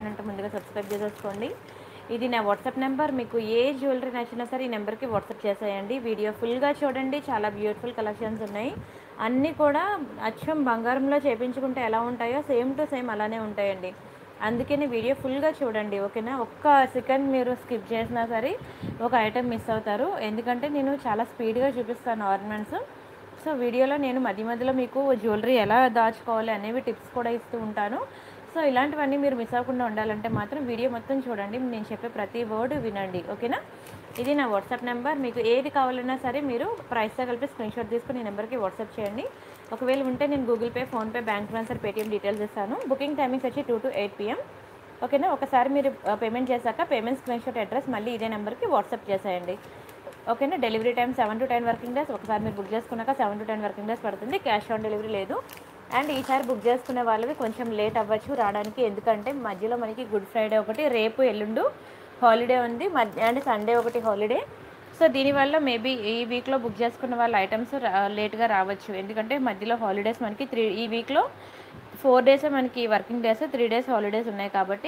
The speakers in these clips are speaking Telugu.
అంటే ముందుగా సబ్స్క్రైబ్ చేసేసుకోండి. ఇది నా వాట్సాప్ నెంబర్. మీకు ఏ జ్యువెలరీ నచ్చినా సరే ఈ నెంబర్కి వాట్సాప్ చేసేయండి. వీడియో ఫుల్గా చూడండి. చాలా బ్యూటిఫుల్ కలెక్షన్స్ ఉన్నాయి. అన్నీ కూడా అచ్చం బంగారంలో చేయించుకుంటే ఎలా ఉంటాయో సేమ్ టు సేమ్ అలానే ఉంటాయండి. అందుకని వీడియో ఫుల్గా చూడండి, ఓకేనా? ఒక్క సెకండ్ మీరు స్కిప్ చేసినా సరే ఒక ఐటెం మిస్ అవుతారు. ఎందుకంటే నేను చాలా స్పీడ్గా చూపిస్తాను ఆర్నమెంట్స్. సో వీడియోలో నేను మధ్య మధ్యలో మీకు జ్యువెలరీ ఎలా దాచుకోవాలి అనేవి టిప్స్ కూడా ఇస్తూ ఉంటాను. సో ఇలాంటివన్నీ మీరు మిస్ అవ్వకుండా ఉండాలంటే మాత్రం వీడియో మొత్తం చూడండి. నేను చెప్పే ప్రతి వర్డ్ వినండి, ఓకేనా? ఇది నా వాట్సాప్ నెంబర్. మీకు ఏది కావాలన్నా సరే మీరు ప్రైస్తో కలిపి స్క్రీన్షాట్ తీసుకుని ఈ నెంబర్కి వాట్సాప్ చేయండి. ఒకవేళ ఉంటే నేను Google pay, PhonePe, bank transfer, Paytm details ఇస్తాను. బుకింగ్ టైమింగ్స్ వచ్చి 2 to 8 PM, ఓకేనా? ఒకసారి మీరు పేమెంట్ చేశాక పేమెంట్ స్క్రీన్షాట్ అడ్రస్ మళ్ళీ ఇదే నెంబర్కి వాట్సాప్ చేసేయండి, ఓకేనా? Delivery time 7 to 10 working days. ఒకసారి మీరు బుక్ చేసుకున్నాక 7 to 10 వర్కింగ్ డేస్ పడుతుంది. క్యాష్ ఆన్ డెలివరీ లేదు. అండ్ ఈసారి బుక్ చేసుకునే వాళ్ళవి కొంచెం లేట్ అవ్వచ్చు రావడానికి. ఎందుకంటే మధ్యలో మనకి గుడ్ ఫ్రైడే ఒకటి, రేపు ఎల్లుండు హాలిడే ఉంది, అండ్ సండే ఒకటి హాలిడే. సో దీనివల్ల మేబీ ఈ వీక్లో బుక్ చేసుకున్న వాళ్ళ ఐటమ్స్ లేట్గా రావచ్చు. ఎందుకంటే మధ్యలో హాలిడేస్ మనకి ఈ వీక్లో 4 డేసే మనకి వర్కింగ్ డేస్, 3 డేస్ హాలిడేస్ ఉన్నాయి. కాబట్టి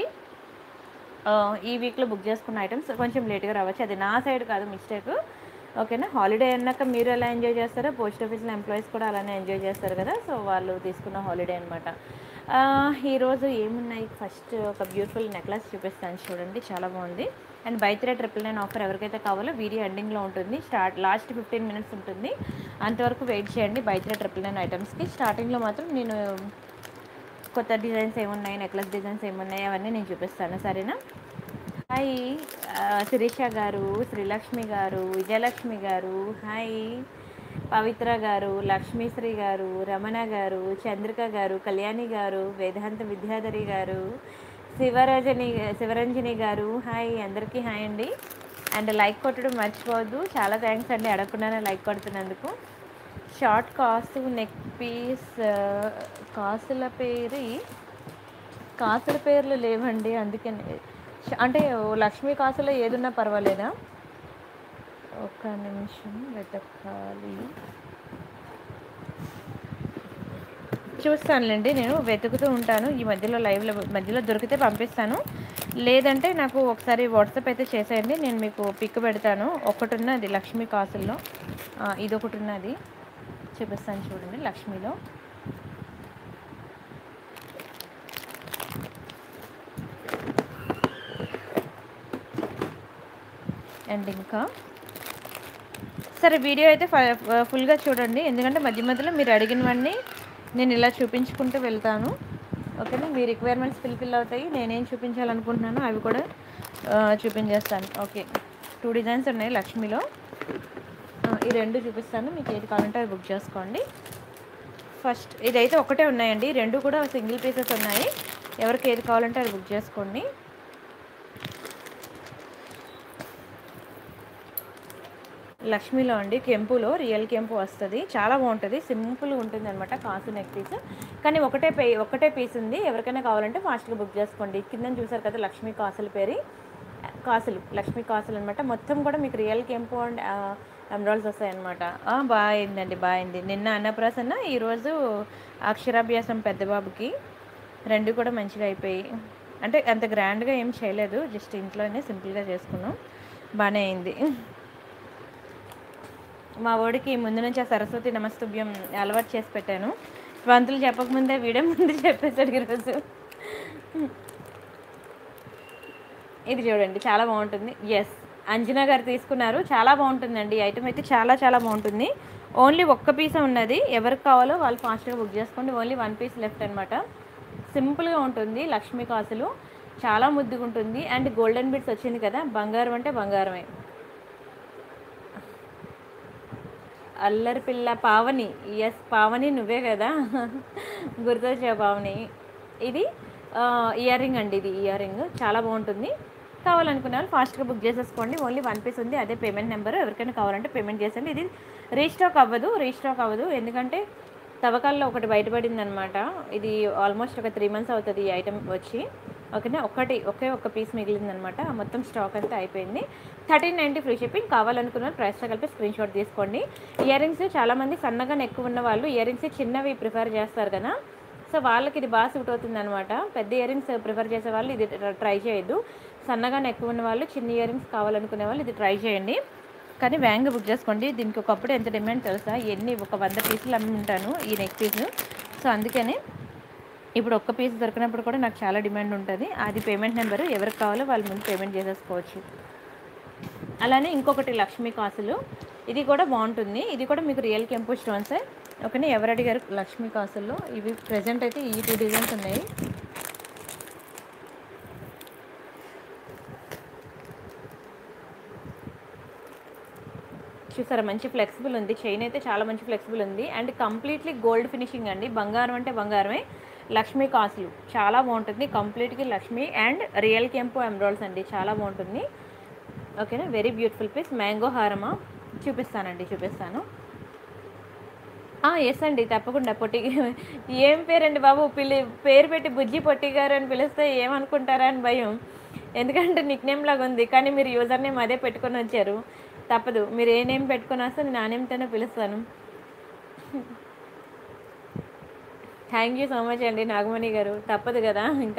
ఈ వీక్లో బుక్ చేసుకున్న ఐటమ్స్ కొంచెం లేట్గా రావచ్చు. అది నా సైడ్ కాదు, మిస్టేక్, ఓకేనా? హాలిడే అన్నాక మీరు ఎలా ఎంజాయ్ చేస్తారో పోస్ట్ ఆఫీస్లో ఎంప్లాయీస్ కూడా అలానే ఎంజాయ్ చేస్తారు కదా. సో వాళ్ళు తీసుకున్న హాలిడే అనమాట. ఈరోజు ఏమున్నాయి, ఫస్ట్ ఒక బ్యూటిఫుల్ నెక్లెస్ చూపిస్తాను చూడండి, చాలా బాగుంది. అండ్ బై 3 999 ఆఫర్ ఎవరికైతే కావాలో వీడియో ఎండింగ్లో ఉంటుంది. లాస్ట్ 15 minutes ఉంటుంది, అంతవరకు వెయిట్ చేయండి. బై 3 999 ఐటమ్స్కి స్టార్టింగ్లో మాత్రం నేను కొత్త డిజైన్స్ ఏమున్నాయి, నెక్లెస్ డిజైన్స్ ఏమున్నాయి అవన్నీ నేను చూపిస్తాను, సరేనా? హాయ్ శిరీష గారు, శ్రీలక్ష్మి గారు, విజయలక్ష్మి గారు, హాయ్ పవిత్ర గారు, లక్ష్మీశ్రీ గారు, రమణ గారు, చంద్రిక గారు, కళ్యాణి గారు, వేదాంత విద్యాధరి గారు, శివరంజని గారు, హాయ్ అందరికీ హాయ్ అండి. అండ్ లైక్ కొట్టడం మర్చిపోవద్దు. చాలా థ్యాంక్స్ అండి, అడగకుండానే లైక్ కొడుతున్నందుకు. షార్ట్ కాస్ట్ నెక్ పీస్ కాసుల పేర్లు లేవండి, అందుకని. అంటే లక్ష్మీ కాసులో ఏదున్నా పర్వాలేదా? ఒక్క నిమిషం వెతకాలి, చూస్తానులేండి, నేను వెతుకుతూ ఉంటాను. ఈ మధ్యలో దొరికితే పంపిస్తాను, లేదంటే నాకు ఒకసారి వాట్సాప్ అయితే చేసేయండి, నేను మీకు పిక్ పెడతాను. ఒకటి ఉన్నది లక్ష్మీ కాసుల్లో, ఇదొకటి ఉన్నది, చూపిస్తాను చూడండి. లక్ష్మీలో అండ్ ఇంకా సరే వీడియో అయితే ఫుల్గా చూడండి, ఎందుకంటే మధ్య మధ్యలో మీరు అడిగినవన్నీ నేను ఇలా చూపించుకుంటూ వెళ్తాను, ఓకేనా? మీ రిక్వైర్మెంట్స్ ఫిల్ అవుతాయి. నేనేం చూపించాలనుకుంటున్నానో అవి కూడా చూపించేస్తాను, ఓకే? 2 డిజైన్స్ ఉన్నాయి లక్ష్మిలో, ఈ 2 చూపిస్తాను. మీకు ఏది కావాలంటే అది బుక్ చేసుకోండి. ఫస్ట్ ఇదైతే ఒకటే ఉన్నాయండి, 2 కూడా సింగిల్ పీసెస్ ఉన్నాయి. ఎవరికి ఏది కావాలంటే అది బుక్ చేసుకోండి. లక్ష్మీలో అండి, కెంపులో రియల్ కెంపు వస్తుంది, చాలా బాగుంటుంది, సింపుల్గా ఉంటుంది అనమాట. కాసు నెక్ పీస్, కానీ ఒకటే పీస్ ఉంది. ఎవరికైనా కావాలంటే ఫాస్ట్గా బుక్ చేసుకోండి. కింద చూసారు కదా లక్ష్మీ లక్ష్మీ కాసులు అనమాట. మొత్తం కూడా మీకు రియల్ కెంపు అండ్ ఎమరాల్డ్స్ వస్తాయన్నమాట. బాగుంది. నిన్న అన్నప్రాసన్న, ఈరోజు అక్షరాభ్యాసం పెద్ద బాబుకి, 2 కూడా మంచిగా అయిపోయి. అంటే అంత గ్రాండ్గా ఏం చేయలేదు, జస్ట్ ఇంట్లోనే సింపుల్గా చేసుకున్నాం, బాగానే అయింది. మా వాడికి ముందు నుంచి ఆ సరస్వతి నమస్తుభ్యం అలవాటు చేసి పెట్టాను. వంతులు చెప్పకముందే వీడియో ముందు చెప్పేశాడు ఈరోజు. ఇది చూడండి, చాలా బాగుంటుంది. ఎస్, అంజనా గారు తీసుకున్నారు, చాలా బాగుంటుందండి. ఐటమ్ అయితే చాలా చాలా బాగుంటుంది. ఓన్లీ ఒక్క పీసే ఉన్నది, ఎవరికి కావాలో వాళ్ళు ఫాస్ట్గా బుక్ చేసుకోండి. ఓన్లీ 1 piece లెఫ్ట్ అనమాట. సింపుల్గా ఉంటుంది, లక్ష్మీ కాసులు, చాలా ముద్దుగా ఉంటుంది. అండ్ గోల్డెన్ బిట్స్ వచ్చింది కదా, బంగారం అంటే బంగారమే. అల్లరి పిల్ల పావని, ఎస్ పావని నువ్వే కదా, గుర్తొచ్చావు పావని. ఇది ఇయర్ రింగ్ అండి, ఇది ఇయర్ రింగ్ చాలా బాగుంటుంది. కావాలనుకునే వాళ్ళు ఫాస్ట్గా బుక్ చేసేసుకోండి. ఓన్లీ 1 piece ఉంది, అదే పేమెంట్ నెంబరు. ఎవరికైనా కావాలంటే పేమెంట్ చేసండి. ఇది రీస్టాక్ అవ్వదు, ఎందుకంటే తవ్వకాల్లో ఒకటి బయటపడింది అనమాట. ఇది ఆల్మోస్ట్ ఒక 3 months అవుతుంది ఈ ఐటమ్ వచ్చి, ఓకేనా? ఒక్క పీస్ మిగిలిందనమాట, మొత్తం స్టాక్ అంతా అయిపోయింది. 1390 ఫ్రీ షిప్పింగ్. కావాలనుకున్న ప్రైస్తో కలిపి స్క్రీన్షాట్ తీసుకోండి. ఇయర్ రింగ్స్ చాలామంది సన్నగా ఎక్కువ ఉన్న వాళ్ళు ఇయర్ రింగ్స్ చిన్నవి ప్రిఫర్ చేస్తారు కదా, సో వాళ్ళకి ఇది బాగా సూట్ అవుతుంది అనమాట. పెద్ద ఇయర్ రింగ్స్ ప్రిఫర్ చేసే వాళ్ళు ఇది ట్రై చేయొద్దు. సన్నగా నెక్ ఉన్న వాళ్ళు, చిన్న ఇయర్ రింగ్స్ కావాలనుకునే వాళ్ళు ఇది ట్రై చేయండి. కానీ వేగంగా బుక్ చేసుకోండి. దీనికి ఒకప్పుడు ఎంత డిమాండ్ తెలుసా? ఒక 100 పీసులు అమ్మి ఉంటాను ఈ నెక్ పీస్. సో అందుకని ఇప్పుడు ఒక్క పీస్ దొరికినప్పుడు కూడా నాకు చాలా డిమాండ్ ఉంటుంది. అది పేమెంట్ నెంబరు, ఎవరికి కావాలో వాళ్ళు ముందు పేమెంట్ చేసేసుకోవచ్చు. అలానే ఇంకొకటి లక్ష్మీ కాసులు, ఇది కూడా బాగుంటుంది. ఇది కూడా మీకు రియల్ కెంపు స్టోన్సే. ఓకేనా, ఎవరు అడిగారు లక్ష్మీ కాసుల్లో? ఇవి ప్రజెంట్ అయితే ఈ 2 డిజైన్స్ ఉన్నాయి. చూసారా, మంచి ఫ్లెక్సిబుల్ ఉంది. చైన్ అయితే చాలా మంచి ఫ్లెక్సిబుల్ ఉంది. అండ్ కంప్లీట్లీ గోల్డ్ ఫినిషింగ్ అండి. బంగారం అంటే బంగారమే. లక్ష్మీ కాసులు చాలా బాగుంటుంది. కంప్లీట్గా లక్ష్మీ అండ్ రియల్ కెంపు ఎమరాల్డ్స్ అండి, చాలా బాగుంటుంది. ఓకేనా, వెరీ బ్యూటిఫుల్ పీస్. మ్యాంగో హారమా చూపిస్తాను. ఎస్ అండి, తప్పకుండా. పొట్టి ఏం పేరండి బాబు, పేరు పెట్టి బుజ్జి పొట్టి గారు అని పిలిస్తే ఏమనుకుంటారా అని భయం. ఎందుకంటే నిక్ నేమ్ లాగా ఉంది, కానీ మీరు యూజర్ నేమ్ అదే పెట్టుకొని వచ్చారు. తప్పదు, మీరు ఏ నేమ్ పెట్టుకొని వస్తే నేను ఆ నేమ్తోనే పిలుస్తాను. థ్యాంక్ యూ సో మచ్ అండి నాగమణి గారు, తప్పదు కదా. ఇంకా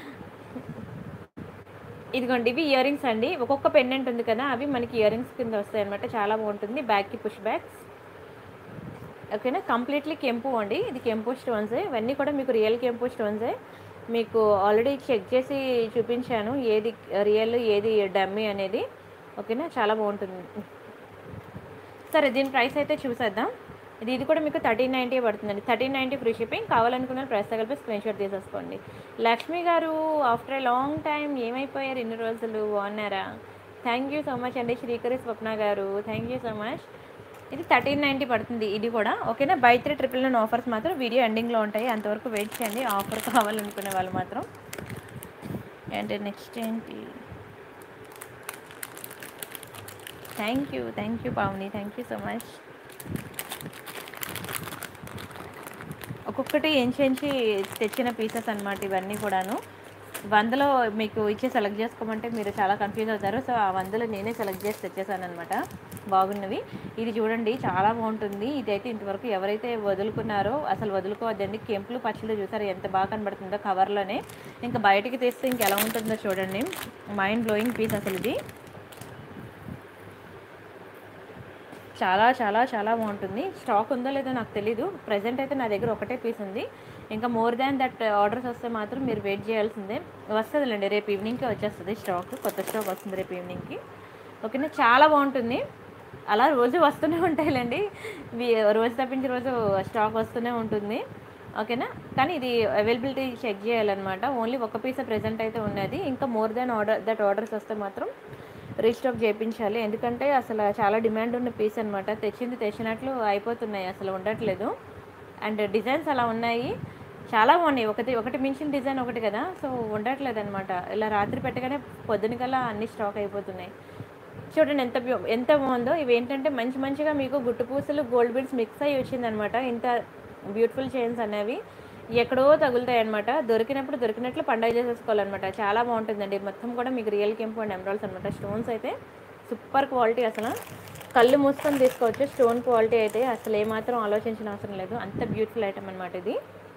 ఇదిగోండి, ఇవి ఇయర్ రింగ్స్ అండి. ఒక్కొక్క పెండెంట్ ఉంది కదా, అవి మనకి ఇయర్ రింగ్స్ కింద వస్తాయి అనమాట. చాలా బాగుంటుంది. బ్యాక్కి పుష్ బ్యాక్స్. ఓకేనా, కంప్లీట్లీ కెంపు అండి. ఇది కెంపు స్టోన్సే. ఇవన్నీ కూడా మీకు రియల్ కెంపు స్టోన్సే. మీకు ఆల్రెడీ చెక్ చేసి చూపించాను ఏది రియల్ ఏది డమ్మీ అనేది. ఓకేనా, చాలా బాగుంటుంది. సరే, దీని ప్రైస్ అయితే చూసేద్దాం. ఇది కూడా మీకు 1390 పడుతుందండి. 1390 ఫ్రీ షిప్పింగ్. కావాలనుకున్న ప్రైస్ తగిలిపి స్క్రీన్ షాట్ తీసేసుకోండి. లక్ష్మి గారు, ఆఫ్టర్ ఏ లాంగ్ టైం ఏమైపోయారు ఇన్ని రోజులు, బాగున్నారా? థ్యాంక్ యూ సో మచ్ అండి. శ్రీకరి స్వప్న గారు, థ్యాంక్ యూ సో మచ్. ఇది 1390 పడుతుంది ఇది కూడా. ఓకేనా, బై 3 999 ఆఫర్స్ మాత్రం వీడియో ఎండింగ్లో ఉంటాయి, అంతవరకు వెయిట్ చేయండి. ఆఫర్ కావాలనుకునే వాళ్ళు మాత్రం. అండ్ నెక్స్ట్ ఏంటి? Thank you Pavani, thank you so much. ఒక్కొక్కటి ఎంచి తెచ్చిన పీసెస్ అనమాట ఇవన్నీ కూడాను. 100లో మీకు ఇచ్చి సెలెక్ట్ చేసుకోమంటే మీరు చాలా కన్ఫ్యూజ్ అవుతారు. సో ఆ 100లో నేనే సెలెక్ట్ చేసి తెచ్చేసాను అనమాట, బాగున్నవి. ఇది చూడండి, చాలా బాగుంటుంది. ఇదైతే ఇంతవరకు ఎవరైతే వదులుకున్నారో అసలు వదులుకోవద్దండి. కెంపులు పచ్చలు చూసారు ఎంత బాగా కనబడుతుందో కవర్లోనే. ఇంకా బయటికి తీస్తే ఇంకెలా ఉంటుందో చూడండి. మైండ్ బ్లోయింగ్ పీస్ అసలు ఇది. చాలా చాలా చాలా బాగుంటుంది. స్టాక్ ఉందో లేదో నాకు తెలీదు. ప్రజెంట్ అయితే నా దగ్గర ఒకటే పీస్ ఉంది. ఇంకా మోర్ దాన్ దట్ ఆర్డర్స్ వస్తే మాత్రం మీరు వెయిట్ చేయాల్సిందే. వస్తుందిలేండి, రేపు ఈవినింగ్కి వచ్చేస్తుంది స్టాక్. కొత్త స్టాక్ వస్తుంది రేపు ఈవినింగ్కి. ఓకేనా, చాలా బాగుంటుంది. అలా రోజు వస్తూనే ఉంటాయిలేండి, రోజు తప్పించి రోజు స్టాక్ వస్తూనే ఉంటుంది. ఓకేనా, కానీ ఇది అవైలబిలిటీ చెక్ చేయాలన్నమాట. ఓన్లీ ఒక పీసే ప్రజెంట్ అయితే ఉన్నది. ఇంకా మోర్ దాన్ ఆర్డర్స్ వస్తే మాత్రం రీస్టాక్ చేయించాలి. ఎందుకంటే అసలు చాలా డిమాండ్ ఉన్న పీస్ అనమాట. తెచ్చినట్లు అయిపోతున్నాయి, అసలు ఉండట్లేదు. అండ్ డిజైన్స్ అలా ఉన్నాయి, చాలా బాగున్నాయి. ఒకటి మించిన డిజైన్ ఒకటి కదా, సో ఉండట్లేదు అనమాట. ఇలా రాత్రి పెట్టగానే పొద్దునకల్లా అన్ని స్టాక్ అయిపోతున్నాయి. చూడండి ఎంత బాగుందో. ఇవి ఏంటంటే మంచిగా మీకు గుట్టు పూసలు గోల్డ్ బీడ్స్ మిక్స్ అయ్యి వచ్చిందనమాట. ఇంత బ్యూటిఫుల్ చైన్స్ అనేవి ఎక్కడో తగులుతాయి అనమాట. దొరికినట్లు పండగ చేసేసుకోవాలన్నమాట. చాలా బాగుంటుందండి. మొత్తం కూడా మీకు రియల్ కెంపు అండ్ ఎమరాల్డ్స్ అనమాట. స్టోన్స్ అయితే సూపర్ క్వాలిటీ, అసలు కళ్ళు మూసుకొని తీసుకోవచ్చు. స్టోన్ క్వాలిటీ అయితే అసలు ఏమాత్రం ఆలోచించిన అవసరం లేదు, అంత బ్యూటిఫుల్ ఐటమ్ అనమాట ఇది.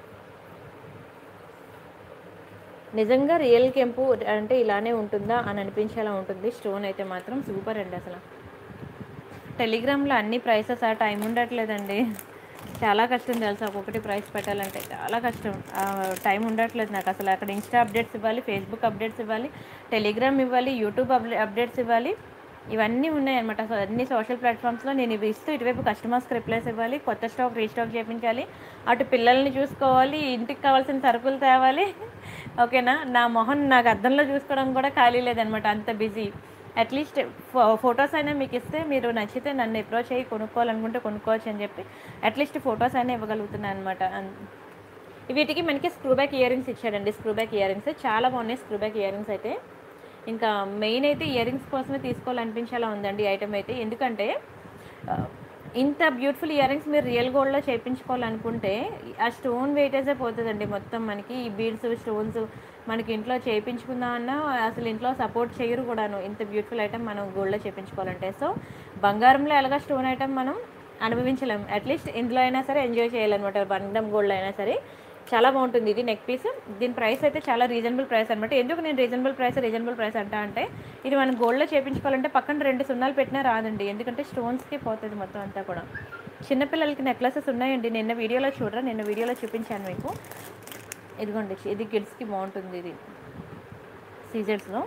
నిజంగా రియల్ కెంపు అంటే ఇలానే ఉంటుందా అని అనిపించేలా ఉంటుంది. స్టోన్ అయితే మాత్రం సూపర్ అండి. అసలు టెలిగ్రామ్లో అన్ని ప్రైసెస్ ఆ టైం ఉండట్లేదండి, చాలా కష్టం తెలుసా. ఒక్కొక్కటి ప్రైస్ పెట్టాలంటే చాలా కష్టం, టైం ఉండట్లేదు నాకు అసలు. అక్కడ ఇన్స్టా అప్డేట్స్ ఇవ్వాలి, ఫేస్బుక్ అప్డేట్స్ ఇవ్వాలి, టెలిగ్రామ్ ఇవ్వాలి, యూట్యూబ్ అప్డేట్స్ ఇవ్వాలి, ఇవన్నీ ఉన్నాయన్నమాట. సో అన్ని సోషల్ ప్లాట్ఫామ్స్లో నేను ఇవి ఇస్తూ ఇటువైపు కస్టమర్స్కి రిప్లైస్ ఇవ్వాలి, కొత్త స్టాక్ రీస్టాక్ చేయించాలి, అటు పిల్లల్ని చూసుకోవాలి, ఇంటికి కావాల్సిన సరుకులు తేవాలి. ఓకేనా, నా మొహం నాకు అద్దంలో చూసుకోవడం కూడా ఖాళీ లేదనమాట, అంత బిజీ. అట్లీస్ట్ ఫొటోస్ అయినా మీకు ఇస్తే మీరు నచ్చితే నన్ను అప్రోచ్ అయ్యి కొనుక్కోవాలనుకుంటే కొనుక్కోవచ్చు అని చెప్పి అట్లీస్ట్ ఫొటోస్ అయినా ఇవ్వగలుగుతున్నాను అనమాట. వీటికి మనకి స్క్రూ బ్యాక్ ఇయర్ రింగ్స్ ఇచ్చాడండి. స్క్రూ బ్యాక్ ఇయర్ రింగ్స్ చాలా బాగున్నాయి. స్క్రూ బ్యాక్ ఇయర్ రింగ్స్ అయితే ఇంకా మెయిన్ అయితే ఇయర్ రింగ్స్ కోసమే తీసుకోవాలనిపించేలా ఉందండి ఐటమ్ అయితే. ఎందుకంటే ఇంత బ్యూటిఫుల్ ఇయర్ రింగ్స్ మీరు రియల్ గోల్డ్లో చేయించుకోవాలనుకుంటే ఆ స్టోన్ వెయిటేజే పోతుందండి మొత్తం. మనకి ఈ బీడ్స్ స్టోన్స్ మనకి ఇంట్లో చేయించుకుందామన్నా అసలు ఇంట్లో సపోర్ట్ చేయరు కూడాను, ఇంత బ్యూటిఫుల్ ఐటమ్ మనం గోల్డ్లో చేయించుకోవాలంటే. సో బంగారంలో ఎలాగా స్టోన్ ఐటమ్ మనం అనుభవించలేము, అట్లీస్ట్ ఇందులో అయినా సరే ఎంజాయ్ చేయాలన్నమాట. 1 గ్రామ్ గోల్డ్ అయినా సరే చాలా బాగుంటుంది ఇది నెక్ పీస్. దీని ప్రైస్ అయితే చాలా రీజనబుల్ ప్రైస్ అనమాట. ఎందుకు నేను రీజనబుల్ ప్రైస్ అంటే ఇది మనం గోల్డ్లో చేయించుకోవాలంటే పక్కన 2 సున్నాలు పెట్టినా రాదండి, ఎందుకంటే స్టోన్స్కి పోతుంది మొత్తం అంతా కూడా. చిన్నపిల్లలకి నెక్లెసెస్ ఉన్నాయండి, నిన్న వీడియోలో చూపించాను మీకు. ఇదిగోండి, ఇది కిడ్స్కి బాగుంటుంది, ఇది సీజర్స్లో.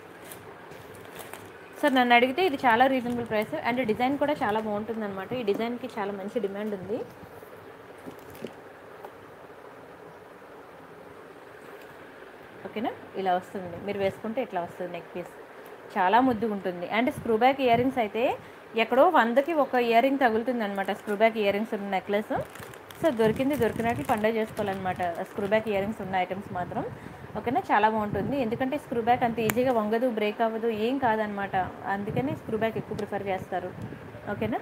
సార్ నన్ను అడిగితే ఇది చాలా రీజనబుల్ ప్రైస్ అండ్ డిజైన్ కూడా చాలా బాగుంటుంది అనమాట. ఈ డిజైన్కి చాలా మంచి డిమాండ్ ఉంది. ఓకేనా, ఇలా వస్తుంది, మీరు వేసుకుంటే ఇట్లా వస్తుంది నెక్ పీస్, చాలా ముద్దుగా ఉంటుంది. And screw back earrings అయితే ఎక్కడో 100కి ఒక ఇయర్ రింగ్ తగులుతుంది అనమాట, స్క్రూ బ్యాక్ ఇయర్ రింగ్స్ ఉన్న నెక్లెస్. సో దొరికినట్లు పండుగ చేసుకోవాలన్నమాట స్క్రూ బ్యాక్ ఇయర్ రింగ్స్ ఉన్న ఐటమ్స్ మాత్రం. ఓకేనా, చాలా బాగుంటుంది, ఎందుకంటే స్క్రూ బ్యాక్ అంత ఈజీగా వంగదు, బ్రేక్ అవ్వదు, ఏం కాదనమాట. అందుకని స్క్రూ బ్యాక్ ఎక్కువ ప్రిఫర్ చేస్తారు. ఓకేనా,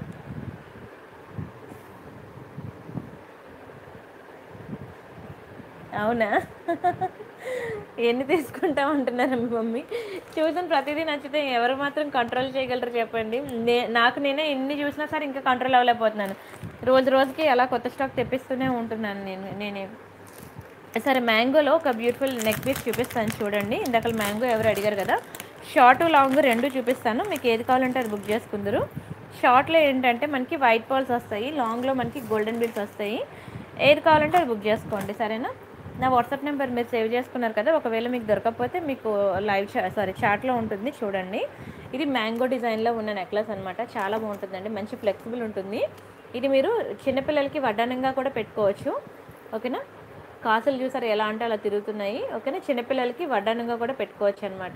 అవునా ఎన్ని తీసుకుంటాం అంటున్నారు మీ మమ్మీ. చూసిన ప్రతిదీ నచ్చితే ఎవరు మాత్రం కంట్రోల్ చేయగలరు చెప్పండి. నాకు నేనే ఎన్ని చూసినా సరే ఇంకా కంట్రోల్ అవ్వలేకపోతున్నాను. రోజుకి అలా కొత్త స్టాక్ తెప్పిస్తూనే ఉంటున్నాను నేనే. సరే, మ్యాంగోలో ఒక బ్యూటిఫుల్ నెక్ పీస్ చూపిస్తాను చూడండి. ఇందాక మ్యాంగో ఎవరు అడిగారు కదా, షార్ట్ లాంగ్ 2 చూపిస్తాను, మీకు ఏది కావాలంటే అది బుక్ చేసుకుందరు. షార్ట్లో ఏంటంటే మనకి వైట్ పర్ల్స్ వస్తాయి, లాంగ్లో మనకి గోల్డెన్ బీడ్స్ వస్తాయి. ఏది కావాలంటే అది బుక్ చేసుకోండి, సరేనా. నా వాట్సాప్ నెంబర్ మీరు సేవ్ చేసుకున్నారు కదా, ఒకవేళ మీకు దొరకకపోతే మీకు చాట్లో ఉంటుంది చూడండి. ఇది మ్యాంగో డిజైన్లో ఉన్న నెక్లెస్ అనమాట, చాలా బాగుంటుందండి, మంచి ఫ్లెక్సిబుల్ ఉంటుంది. ఇది మీరు చిన్నపిల్లలకి వడ్డానంగా కూడా పెట్టుకోవచ్చు. ఓకేనా, కాసులు చూసారు ఎలా అంటే అలా తిరుగుతున్నాయి. ఓకేనా, చిన్నపిల్లలకి వడ్డానంగా కూడా పెట్టుకోవచ్చు అనమాట.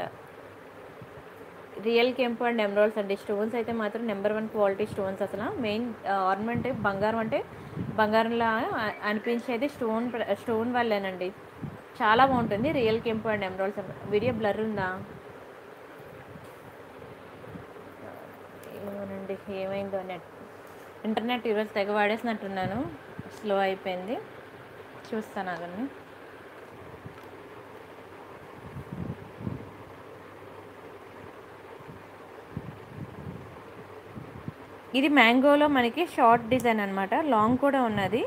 రియల్ కెంపు అండ్ ఎమరాల్డ్స్ అండి. స్టోన్స్ అయితే మాత్రం నెంబర్ 1 క్వాలిటీ స్టోన్స్. అసలు మెయిన్ ఆర్నమెంట్ బంగారం అంటే బంగారంలా అనిపించేది స్టోన్ వల్లేనండి. చాలా బాగుంటుంది రియల్ కెంపు అండ్ ఎమరాల్డ్స్. వీడియో బ్లర్ ఉందా ఏమోనండి, ఏమైందో ఇంటర్నెట్ ఈరోజు తెగ వాడేసినట్టున్నాను, స్లో అయిపోయింది. చూస్తాను అదన్నీ. ఇది మ్యాంగోలో మనకి షార్ట్ డిజైన్ అనమాట, లాంగ్ కూడా ఉన్నది.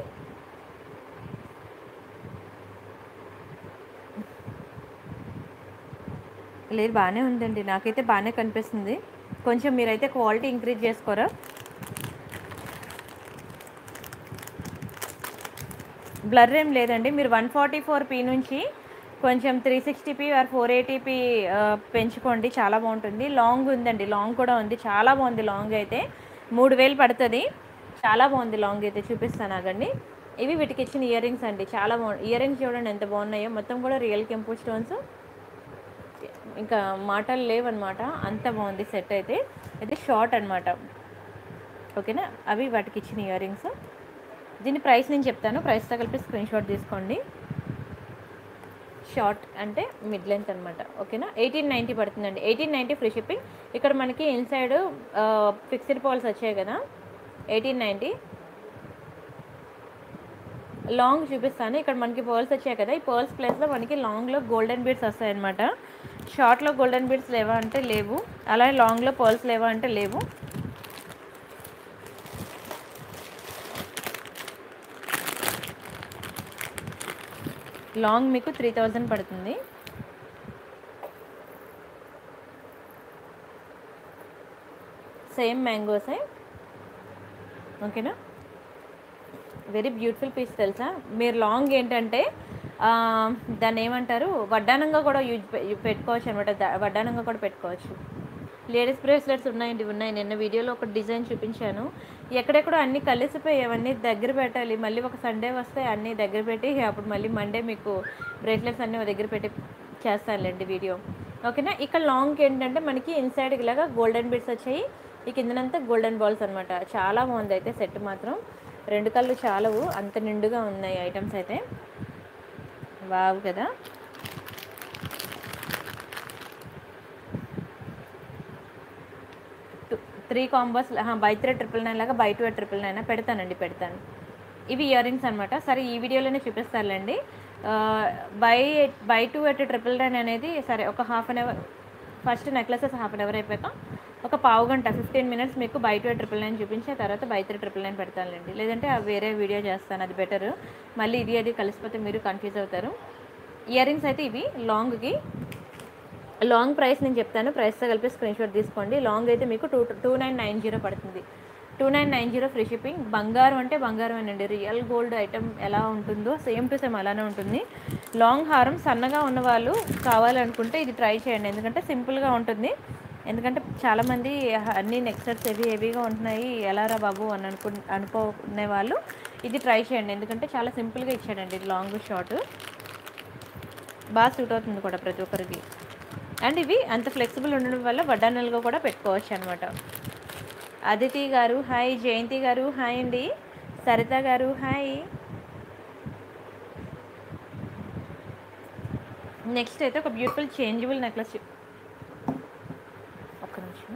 లేదు, బాగానే ఉందండి, నాకైతే బాగానే కనిపిస్తుంది. కొంచెం మీరైతే క్వాలిటీ ఇంక్రీజ్ చేసుకోరా. బ్లర్ ఏం లేదండి, మీరు 144p నుంచి కొంచెం 360p ఆర్ 480p పెంచుకోండి, చాలా బాగుంటుంది. లాంగ్ ఉందండి, లాంగ్ కూడా ఉంది, చాలా బాగుంది. లాంగ్ అయితే 3000 పడుతుంది, చాలా బాగుంది. లాంగ్ అయితే చూపిస్తాను ఆగండి. ఇవి వీటికి ఇచ్చిన ఇయర్ రింగ్స్ అండి, చాలా బాగుంది. ఇయర్ రింగ్స్ చూడండి ఎంత బాగున్నాయో, మొత్తం కూడా రియల్ కెంపు స్టోన్స్, ఇంకా మాటలు లేవన్నమాట, అంత బాగుంది సెట్ అయితే. ఇది షార్ట్ అనమాట. ఓకేనా, అవి వాటికి ఇచ్చిన ఇయర్ రింగ్స్. దీని ప్రైస్ నేను చెప్తాను, ప్రైస్తో కలిపి స్క్రీన్ షాట్ తీసుకోండి. షార్ట్ అంటే మిడ్ లెంత్ అనమాట. ఓకేనా, 1890 పడుతుందండి, 1890 ఫ్రీ షిప్పింగ్. ఇక్కడ మనకి ఇన్సైడ్ ఫిక్స్డ్ పర్ల్స్ వచ్చాయి కదా, 1890. లాంగ్ చూపిస్తాను, ఇక్కడ మనకి పర్ల్స్ వచ్చాయి కదా, ఈ పర్ల్స్ ప్లేస్లో మనకి లాంగ్లో గోల్డెన్ బీడ్స్ వస్తాయి అనమాట. షార్ట్లో గోల్డెన్ బీడ్స్ లేవా అంటే లేవు, అలాగే లాంగ్లో పర్ల్స్ లేవా అంటే లేవు. లాంగ్ మీకు 3000 పడుతుంది. సేమ్ మ్యాంగోసే. ఓకేనా, వెరీ బ్యూటిఫుల్ పీస్ తెలుసా. మీరు లాంగ్ ఏంటంటే దాన్ని ఏమంటారు, వడ్డానంగా కూడా పెట్టుకోవచ్చు అనమాట, వడ్డానంగా కూడా పెట్టుకోవచ్చు. లేడీస్ బ్రేస్లెట్స్ ఉన్నాయండి, ఉన్నాయి. నిన్న వీడియోలో ఒక డిజైన్ చూపించాను, ఎక్కడెక్కడో అన్నీ కలిసిపోయి అవన్నీ దగ్గర పెట్టాలి. మళ్ళీ ఒక సండే వస్తే అన్నీ దగ్గర పెట్టి అప్పుడు మళ్ళీ మండే మీకు బ్రేస్లెట్స్ అన్నీ దగ్గర పెట్టి చేస్తానులేండి వీడియో. ఓకేనా, ఇక్కడ లాంగ్ ఏంటంటే మనకి ఇన్సైడ్ ఇలాగా గోల్డెన్ బిట్స్ వచ్చాయి, ఈ కిందనంతా గోల్డెన్ బాల్స్ అనమాట. చాలా బాగుంది అయితే సెట్ మాత్రం, 2 కళ్ళు చాలవు, అంత నిండుగా ఉన్నాయి ఐటమ్స్ అయితే. వావ్ కదా. త్రీ కాంబోస్ బై 3 999 లాగా బై 2 999 పెడతానండి, పెడతాను. ఇవి ఇయర్ రింగ్స్ అనమాట. సరే, ఈ వీడియోలోనే చూపిస్తానులేండి. బై 2 999 అనేది సరే ఒక half an hour, first necklaces half an hour అయిపోయాక ఒక పావు గంట 15 మినిట్స్ మీకు బై 2 999 చూపించి ఆ తర్వాత బై 3 999 పెడతానులేండి. లేదంటే వేరే వీడియో చేస్తాను, అది బెటర్. మళ్ళీ ఇది అది కలిసిపోతే మీరు కన్ఫ్యూజ్ అవుతారు. ఇయర్ రింగ్స్ అయితే ఇవి లాంగ్కి. లాంగ్ ప్రైస్ నేను చెప్తాను, ప్రైస్తో కలిపి స్క్రీన్ షాట్ తీసుకోండి. లాంగ్ అయితే మీకు 2990 పడుతుంది. 2990 ఫ్రీ షిప్పింగ్. బంగారం అంటే బంగారమేనండి, రియల్ గోల్డ్ ఐటమ్ ఎలా ఉంటుందో సేమ్ టు సేమ్ అలానే ఉంటుంది. లాంగ్ హారం సన్నగా ఉన్నవాళ్ళు కావాలనుకుంటే ఇది ట్రై చేయండి, ఎందుకంటే సింపుల్గా ఉంటుంది. ఎందుకంటే చాలామంది అన్ని నెక్ సెట్స్ హెవీగా ఉంటున్నాయి, ఎలా రా బాబు అని అనుకునే వాళ్ళు ఇది ట్రై చేయండి, ఎందుకంటే చాలా సింపుల్గా ఇచ్చాడండి. ఇది లాంగ్ షార్ట్ బాగా సూట్ అవుతుంది కూడా ప్రతి ఒక్కరికి. అండ్ ఇవి అంత ఫ్లెక్సిబుల్ ఉండడం వల్ల వడ్డానలుగా కూడా పెట్టుకోవచ్చు అనమాట. అదితి గారు హాయ్, జయంతి గారు హాయ్ అండి, సరిత గారు హాయ్. నెక్స్ట్ అయితే ఒక బ్యూటిఫుల్ చేంజబుల్ నెక్లెస్, ఒక్క నిమిషం.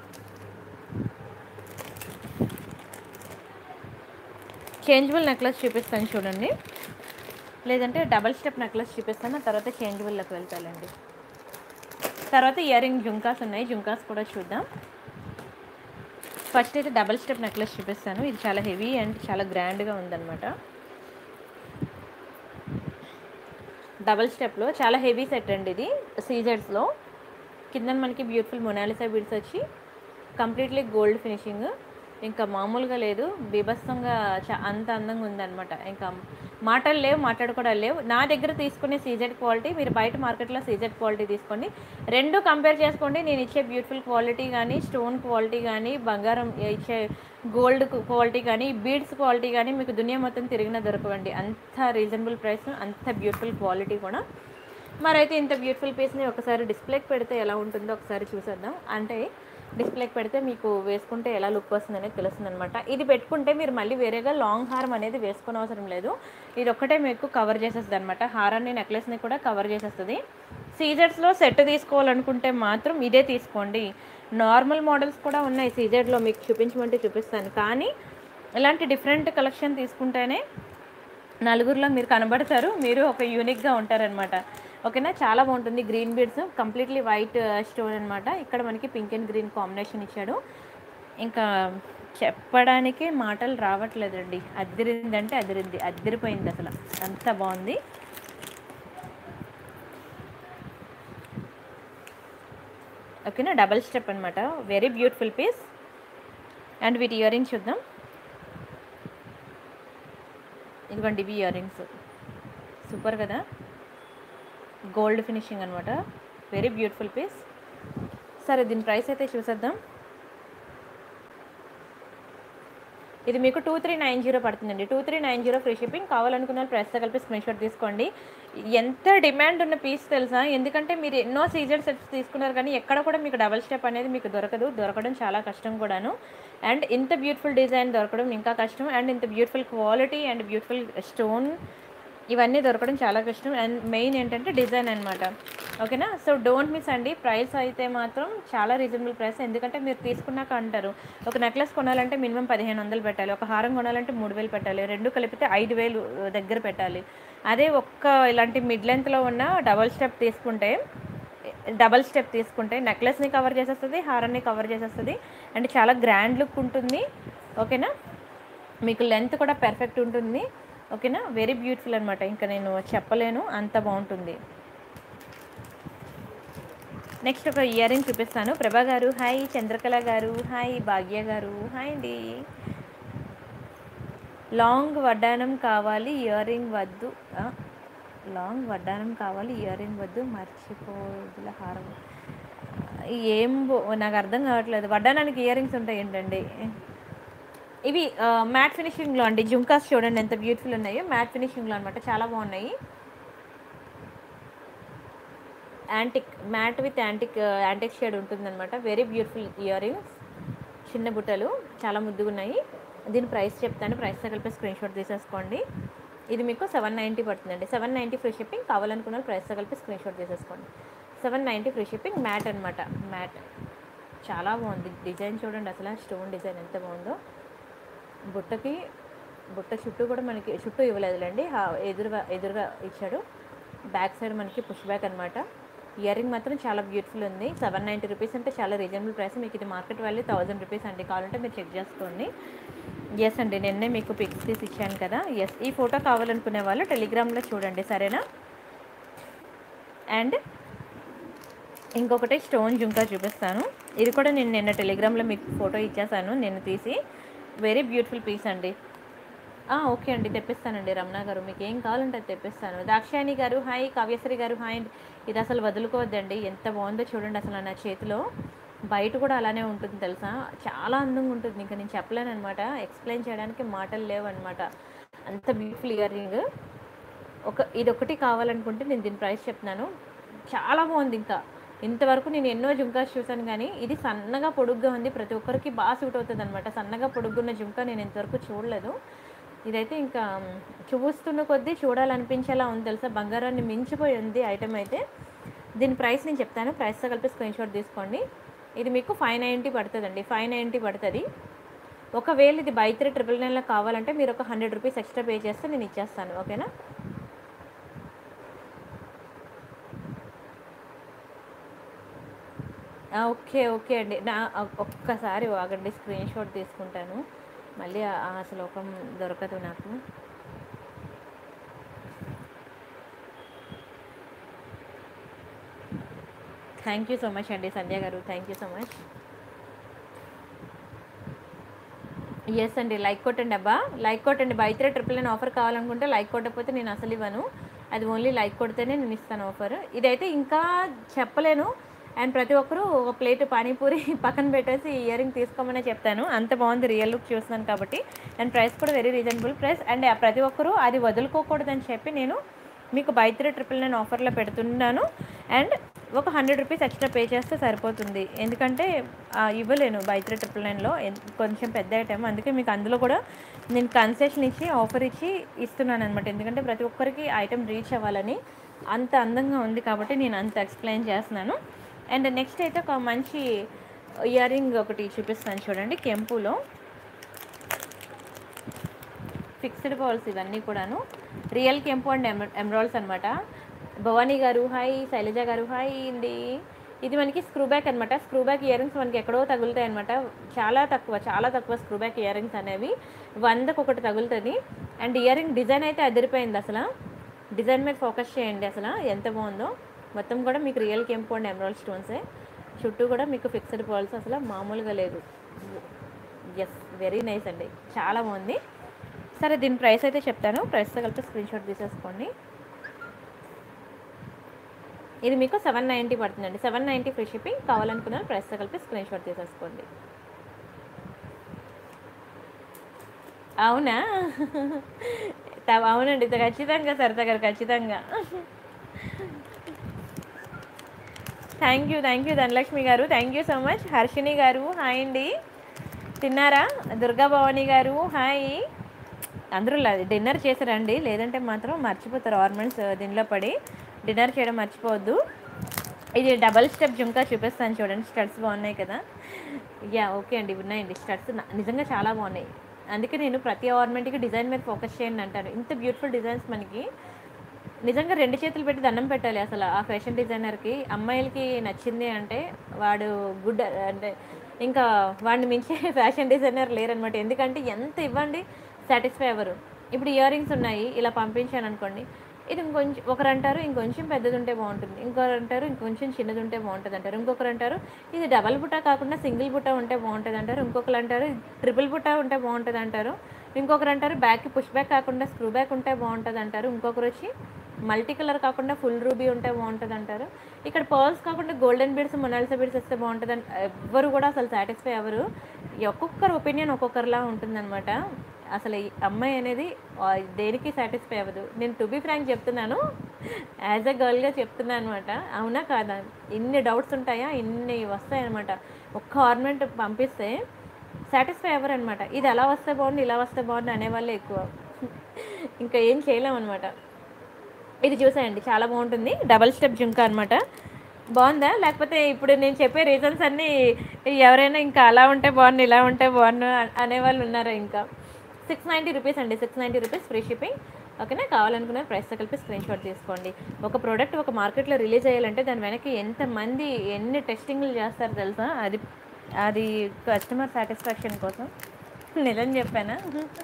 చేంజబుల్ నెక్లెస్ చూపిస్తాను చూడండి, లేదంటే డబల్ స్టెప్ నెక్లెస్ చూపిస్తాను, తర్వాత చేంజబుల్లోకి వెళ్తానండి. తర్వాత ఇయర్ రింగ్ జుంకాస్ ఉన్నాయి, జుంకాస్ కూడా చూద్దాం. ఫస్ట్ అయితే డబల్ స్టెప్ నెక్లెస్ చూపిస్తాను. ఇది చాలా హెవీ అండ్ చాలా గ్రాండ్గా ఉందన్నమాట. డబల్ స్టెప్లో చాలా హెవీ సెట్ అండి ఇది, సీజెడ్స్లో. కింద మనకి బ్యూటిఫుల్ మొనాలిసా బీడ్స్ వచ్చి కంప్లీట్లీ గోల్డ్ ఫినిషింగ్, ఇంకా మామూలుగా లేదు, బీభత్సంగా అంత అందంగా ఉందన్నమాట. ఇంకా మాటలు లేవు, మాట్లాడుకోవడాలు లేవు. నా దగ్గర తీసుకునే సీజెడ్ క్వాలిటీ, మీరు బయట మార్కెట్లో సీజెడ్ క్వాలిటీ తీసుకోండి, రెండు కంపేర్ చేసుకోండి. నేను ఇచ్చే బ్యూటిఫుల్ క్వాలిటీ కానీ, స్టోన్ క్వాలిటీ కానీ, బంగారం ఇచ్చే గోల్డ్ క్వాలిటీ కానీ, బీడ్స్ క్వాలిటీ కానీ మీకు దునియా మొత్తం తిరిగినా దొరకవండి. అంత రీజనబుల్ ప్రైస్, అంత బ్యూటిఫుల్ క్వాలిటీ కూడా. మరైతే ఇంత బ్యూటిఫుల్ పీస్ని ఒకసారి డిస్ప్లేకి పెడితే ఎలా ఉంటుందో ఒకసారి చూసేద్దాం. అంటే డిస్ప్లేకి పెడితే మీకు వేసుకుంటే ఎలా లుక్ వస్తుంది అనేది తెలుస్తుంది అనమాట. ఇది పెట్టుకుంటే మీరు మళ్ళీ వేరేగా లాంగ్ హారం అనేది వేసుకునే అవసరం లేదు, ఇది ఒక్కటే మీకు కవర్ చేసేస్తుంది అనమాట. హారాన్ని నెక్లెస్ని కూడా కవర్ చేసేస్తుంది. సీజెడ్స్లో సెట్ తీసుకోవాలనుకుంటే మాత్రం ఇదే తీసుకోండి. నార్మల్ మోడల్స్ కూడా ఉన్నాయి సీజెడ్లో, మీకు చూపించమంటే చూపిస్తాను. కానీ ఇలాంటి డిఫరెంట్ కలెక్షన్ తీసుకుంటేనే నలుగురిలో మీరు కనబడతారు, మీరు ఒక యూనిక్గా ఉంటారనమాట. ఓకేనా, చాలా బాగుంటుంది. Green beads, completely white stone అనమాట. ఇక్కడ మనకి పింక్ అండ్ గ్రీన్ కాంబినేషన్ ఇచ్చాడు. ఇంకా చెప్పడానికి మాటలు రావట్లేదండి, అదిరిందంటే అదిరింది, అదిరిపోయింది అసలు, అంత బాగుంది. ఓకేనా, డబల్ స్టెప్ అనమాట, వెరీ బ్యూటిఫుల్ పీస్. అండ్ వీటి ఇయర్ రింగ్స్ చూద్దాం. ఇదిగోండి ఇవి ఇయర్ రింగ్స్, సూపర్ కదా, గోల్డ్ ఫినిషింగ్ అనమాట, వెరీ బ్యూటిఫుల్ పీస్. సరే దీని ప్రైస్ అయితే చూసేద్దాం. ఇది మీకు 2390 పడుతుందండి. 2390 ఫ్రీ షిప్పింగ్. కావాలనుకున్న ప్రైస్తో కలిపి స్క్రీన్ షాట్ తీసుకోండి. ఎంత డిమాండ్ ఉన్న పీస్ తెలుసా, ఎందుకంటే మీరు ఎన్నో సీజర్ సెట్స్ తీసుకున్నారు కానీ ఎక్కడ కూడా మీకు డబల్ స్టెప్ అనేది మీకు దొరకదు, దొరకడం చాలా కష్టం కూడాను. అండ్ ఇంత బ్యూటిఫుల్ డిజైన్ దొరకడం ఇంకా కష్టం, అండ్ ఇంత beautiful quality and beautiful stone ఇవన్నీ దొరకడం చాలా కష్టం. అండ్ మెయిన్ ఏంటంటే డిజైన్ అనమాట. ఓకేనా, సో డోంట్ మిస్ అండి. ప్రైస్ అయితే మాత్రం చాలా రీజనబుల్ ప్రైస్, ఎందుకంటే మీరు తీసుకున్నాక అంటారు ఒక నెక్లెస్ కొనాలంటే మినిమం 1500 పెట్టాలి, ఒక హారం కొనాలంటే 3000 పెట్టాలి, రెండు కలిపితే 5000 దగ్గర పెట్టాలి. అదే ఒక్క ఇలాంటి మిడ్ లెంత్లో ఉన్న డబల్ స్టెప్ తీసుకుంటే నెక్లెస్ని కవర్ చేసేస్తుంది, హారాన్ని కవర్ చేసేస్తుంది, అండ్ చాలా గ్రాండ్ లుక్ ఉంటుంది. ఓకేనా, మీకు లెంత్ కూడా పర్ఫెక్ట్ ఉంటుంది. ఓకేనా, వెరీ బ్యూటిఫుల్ అనమాట, ఇంకా నేను చెప్పలేను, అంత బాగుంటుంది. నెక్స్ట్ ఒక ఇయర్ రింగ్ చూపిస్తాను. ప్రభా గారు హాయ్, చంద్రకళ గారు హాయ్, భాగ్య గారు హాయ్ అండి. లాంగ్ వడ్డానం కావాలి, ఇయర్ రింగ్ వద్దు, లాంగ్ వడ్డానం కావాలి, ఇయర్ రింగ్ వద్దు, మర్చిపోదుల హారం. నాకు అర్థం కావట్లేదు, వడ్డానానికి ఇయర్ రింగ్స్ ఉంటాయి ఏంటండి? ఇవి మ్యాట్ ఫినిషింగ్లో అండి, జుంకాస్ చూడండి ఎంత బ్యూటిఫుల్ ఉన్నాయో, మ్యాట్ ఫినిషింగ్లో అనమాట, చాలా బాగున్నాయి. మ్యాట్ విత్ యాంటిక్ షేడ్ ఉంటుందన్నమాట, వెరీ బ్యూటిఫుల్ ఇయర్ రింగ్స్, చిన్న బుట్టలు చాలా ముద్దుగా ఉన్నాయి. దీని ప్రైస్ చెప్తాను, ప్రైస్తో కలిపి స్క్రీన్ షాట్ తీసేసుకోండి. ఇది మీకు 790 పడుతుందండి, 790 ఫ్రీ షిప్పింగ్. కావాలనుకున్న ప్రైస్తో కలిపి స్క్రీన్ షాట్ తీసేసుకోండి. 790 ఫ్రీ షిప్పింగ్. మ్యాట్ అనమాట, మ్యాట్ చాలా బాగుంది. డిజైన్ చూడండి అసలు, స్టోన్ డిజైన్ ఎంత బాగుందో. బుట్ట చుట్టూ కూడా మనకి చుట్టూ ఇవ్వలేదులేండి, ఎదురుగా ఇచ్చాడు. బ్యాక్ సైడ్ మనకి పుష్ బ్యాక్ అనమాట, ఇయర్ రింగ్ మాత్రం చాలా బ్యూటిఫుల్ ఉంది. 790 రూపీస్ అంటే చాలా రీజనబుల్ ప్రైస్. మీకు ఇది మార్కెట్ వాల్యూ 1000 రూపీస్ అండి. కావాలంటే మీరు చెక్ చేసుకోండి. ఎస్ అండి, నిన్నే మీకు పిక్స్ తీసి ఇచ్చాను కదా. ఎస్, ఈ ఫోటో కావాలనుకునే వాళ్ళు టెలిగ్రామ్లో చూడండి, సరేనా. అండ్ ఇంకొకటి స్టోన్ జుంకా చూపిస్తాను. ఇది కూడా నేను నిన్న టెలిగ్రామ్లో మీకు ఫోటో ఇచ్చేసాను, నిన్న తీసి. వెరీ బ్యూటిఫుల్ పీస్ అండి. ఓకే అండి, తెప్పిస్తానండి. రమణ గారు మీకు ఏం కావాలంటే అది తెప్పిస్తాను. దాక్షాయణి గారు హాయ్, కావ్యశ్రీ గారు హాయ్. ఇది అసలు వదులుకోవద్దండి, ఎంత బాగుందో చూడండి. అసలు నా చేతిలో బయట కూడా అలానే ఉంటుంది తెలుసా, చాలా అందంగా ఉంటుంది. ఇంకా నేను చెప్పలేను అనమాట, ఎక్స్ప్లెయిన్ చేయడానికి మాటలు లేవు అనమాట, అంత బ్యూటిఫుల్ ఇయర్ రింగ్. ఇదొకటి కావాలనుకుంటే నేను దీని ప్రైస్ చెప్తున్నాను, చాలా బాగుంది. ఇంకా ఇంతవరకు నేను ఎన్నో జుంకాస్ చూసాను, కానీ ఇది సన్నగా పొడుగ్గా ఉంది, ప్రతి ఒక్కరికి బాగా సూట్ అవుతుంది అనమాట. సన్నగా పొడుగున్న జుంకా నేను ఇంతవరకు చూడలేదు. ఇదైతే ఇంకా చూస్తున్న కొద్దీ చూడాలనిపించేలా ఉంది తెలుసా, బంగారాన్ని మించిపోయి ఉంది ఐటెం అయితే. దీని ప్రైస్ నేను చెప్తాను, ప్రైస్తో కలిపి స్క్రీన్ షాట్ తీసుకోండి. ఇది మీకు 590 పడుతుందండి, 590 పడుతుంది. ఒకవేళ ఇది బై 3 999లో కావాలంటే మీరు ఒక 100 రూపీస్ ఎక్స్ట్రా పే చేస్తే నేను ఇచ్చేస్తాను, ఓకేనా. ఓకే అండి. ఒక్కసారి ఆగండి, స్క్రీన్ షాట్ తీసుకుంటాను. మళ్ళీ ఆ శ్లోకం దొరకదు నాకు. థ్యాంక్ యూ సో మచ్ అండి సంధ్య గారు, thank you so much. Yes అండి, లైక్ కొట్టండి అబ్బా, లైక్ కొట్టండి. బై 3 999 ఆఫర్ కావాలనుకుంటే లైక్ కొట్టకపోతే నేను అసలు ఇవ్వను, అది ఓన్లీ లైక్ కొడితేనే నేను ఇస్తాను ఆఫర్. ఇదైతే ఇంకా చెప్పలేను. అండ్ ప్రతి ఒక్కరూ ఒక ప్లేట్ పానీపూరి పక్కన పెట్టేసి ఇయర్ రింగ్ తీసుకోమనే చెప్తాను, అంత బాగుంది. రియల్ లుక్ చూస్తున్నాను కాబట్టి. అండ్ ప్రైస్ కూడా వెరీ రీజనబుల్ ప్రైస్. అండ్ ప్రతి ఒక్కరూ అది వదులుకోకూడదని చెప్పి నేను మీకు బై 3 999 ఆఫర్లో పెడుతున్నాను. అండ్ ఒక 100 రూపీస్ ఎక్స్ట్రా పే చేస్తే సరిపోతుంది, ఎందుకంటే ఇవ్వలేను బై 3 999లో, కొంచెం పెద్ద ఐటమ్. అందుకే మీకు అందులో కూడా నేను కన్సెషన్ ఇచ్చి ఆఫర్ ఇచ్చి ఇస్తున్నాను అనమాట, ఎందుకంటే ప్రతి ఒక్కరికి ఐటమ్ రీచ్ అవ్వాలని. అంత అందంగా ఉంది కాబట్టి నేను అంత ఎక్స్ప్లెయిన్ చేస్తున్నాను. అండ్ నెక్స్ట్ అయితే ఒక మంచి ఇయర్ రింగ్ ఒకటి చూపిస్తాను చూడండి, కెంపులో ఫిక్స్డ్ బాల్స్ ఇవన్నీ కూడాను రియల్ కెంపు అండ్ ఎమరాల్డ్స్ అనమాట. భవానీ గారు హాయ్, శైలజ గారు హాయ్ అండి. ఇది మనకి స్క్రూ బ్యాక్ అనమాట. స్క్రూ బ్యాక్ ఇయర్ రింగ్స్ మనకి ఎక్కడో తగులుతాయి అనమాట, చాలా తక్కువ స్క్రూ బ్యాక్ ఇయర్ రింగ్స్ అనేవి 100కి ఒకటి తగులుతుంది. అండ్ ఇయర్ రింగ్ డిజైన్ అయితే అదిరిపోయింది, అసలు డిజైన్ మీద ఫోకస్ చేయండి, అసలు ఎంత బాగుందో. మొత్తం కూడా మీకు రియల్ కెంపు అండ్ ఎమరాల్డ్ స్టోన్సే, చుట్టూ కూడా మీకు ఫిక్స్డ్ బాల్స్, అసలు మామూలుగా లేదు. ఎస్, వెరీ నైస్ అండి, చాలా బాగుంది. సరే, దీని ప్రైస్ అయితే చెప్తాను, ప్రైస్తో కలిపి స్క్రీన్ షాట్ తీసేసుకోండి. ఇది మీకు 790 పడుతుందండి, 790 ఫ్రీ షిప్పింగ్. కావాలనుకున్న ప్రైస్తో కలిపి స్క్రీన్ షాట్ తీసేసుకోండి. అవునా, అవునండి, ఖచ్చితంగా సరిత గారు, ఖచ్చితంగా. థ్యాంక్ యూ ధనలక్ష్మి గారు, thank you so much. Harshini గారు హాయ్ అండి, తిన్నారా? దుర్గా భవానీ గారు హాయ్. అందరూ డిన్నర్ చేశారండి, లేదంటే మాత్రం మర్చిపోతారు ఆర్నమెంట్స్ దీనిలో పడి. డిన్నర్ చేయడం మర్చిపోవద్దు. ఇది డబల్ స్టెప్ జుంకా చూపిస్తాను చూడండి, స్టడ్స్ బాగున్నాయి కదా. ఓకే అండి, ఉన్నాయండి స్టడ్స్, నిజంగా చాలా బాగున్నాయి. అందుకే నేను ప్రతి ఆర్నమెంట్కి డిజైన్ మీద ఫోకస్ చేయండి అంటాను. ఇంత బ్యూటిఫుల్ డిజైన్స్ మనకి నిజంగా 2 చేతులు పెట్టి దండం పెట్టాలి అసలు ఆ ఫ్యాషన్ డిజైనర్కి. అమ్మాయిలకి నచ్చింది అంటే వాడు గుడ్, అంటే ఇంకా వాడిని మించే ఫ్యాషన్ డిజైనర్ లేరనమాట. ఎందుకంటే ఎంత ఇవ్వండి సాటిస్ఫై అవ్వరు. ఇప్పుడు ఇయర్ రింగ్స్ ఉన్నాయి, ఇలా పంపించాను అనుకోండి, ఇది ఇంకొంచెం ఒకరు అంటారు ఇంకొంచెం పెద్దది ఉంటే బాగుంటుంది, ఇంకొకరు అంటారు ఇంకొంచెం చిన్నది ఉంటే బాగుంటుంది అంటారు, ఇంకొకరు అంటారు ఇది డబల్ బుట్ట కాకుండా సింగిల్ బుట్ట ఉంటే బాగుంటుంది అంటారు, ఇంకొకరు అంటారు ట్రిపుల్ బుట్ట ఉంటే బాగుంటుంది అంటారు, ఇంకొకరు అంటారు బ్యాక్కి పుష్ బ్యాక్ కాకుండా స్క్రూ బ్యాక్ ఉంటే బాగుంటుంది అంటారు, ఇంకొకరు వచ్చి మల్టీ కలర్ కాకుండా ఫుల్ రూబీ ఉంటే బాగుంటుంది అంటారు, ఇక్కడ పర్ల్స్ కాకుండా గోల్డెన్ బీడ్స్ మొనాలిసా బీడ్స్ వస్తే బాగుంటుంది అని ఎవ్వరు కూడా అసలు సాటిస్ఫై అవ్వరు. ఒక్కొక్కరు ఒపీనియన్ ఒక్కొక్కరిలా ఉంటుందన్నమాట. అసలు ఈ అమ్మాయి అనేది దేనికి సాటిస్ఫై అవ్వదు. నేను టు బీ ఫ్రాంక్ చెప్తున్నాను, యాజ్ ఎ గర్ల్గా చెప్తున్నాను అనమాట. అవునా కాదా, ఇన్ని డౌట్స్ ఉంటాయా, ఇన్ని వస్తాయి అనమాట. ఒక్క ఆర్నమెంట్ పంపిస్తే సాటిస్ఫై అవ్వరు అనమాట. ఇది ఎలా వస్తే బాగుంది, ఇలా వస్తే బాగుంది అనేవాళ్ళే ఎక్కువ. ఇంకా ఏం చేయలేం అనమాట. ఇది చూసేయండి, చాలా బాగుంటుంది. డబల్ స్టెప్ జుంకా అనమాట. బాగుందా? లేకపోతే ఇప్పుడు నేను చెప్పే రీజన్స్ అన్నీ ఎవరైనా ఇంకా అలా ఉంటే బాగుండు, ఇలా ఉంటే బాగుండు అనేవాళ్ళు ఉన్నారా? ఇంకా 690 రూపీస్ అండి, 690 రూపీస్ ఫ్రీ షిప్పింగ్. ఓకేనా. కావాలనుకున్న ప్రైస్తో కలిపి స్క్రీన్ షాట్ తీసుకోండి. ఒక ప్రోడక్ట్ ఒక మార్కెట్లో రిలీజ్ అయ్యాలంటే దాని వెనక ఎంతమంది ఎన్ని టెస్టింగ్లు చేస్తారు తెలుసా? అది అది కస్టమర్ సాటిస్ఫాక్షన్ కోసం. నిజం చెప్పానా?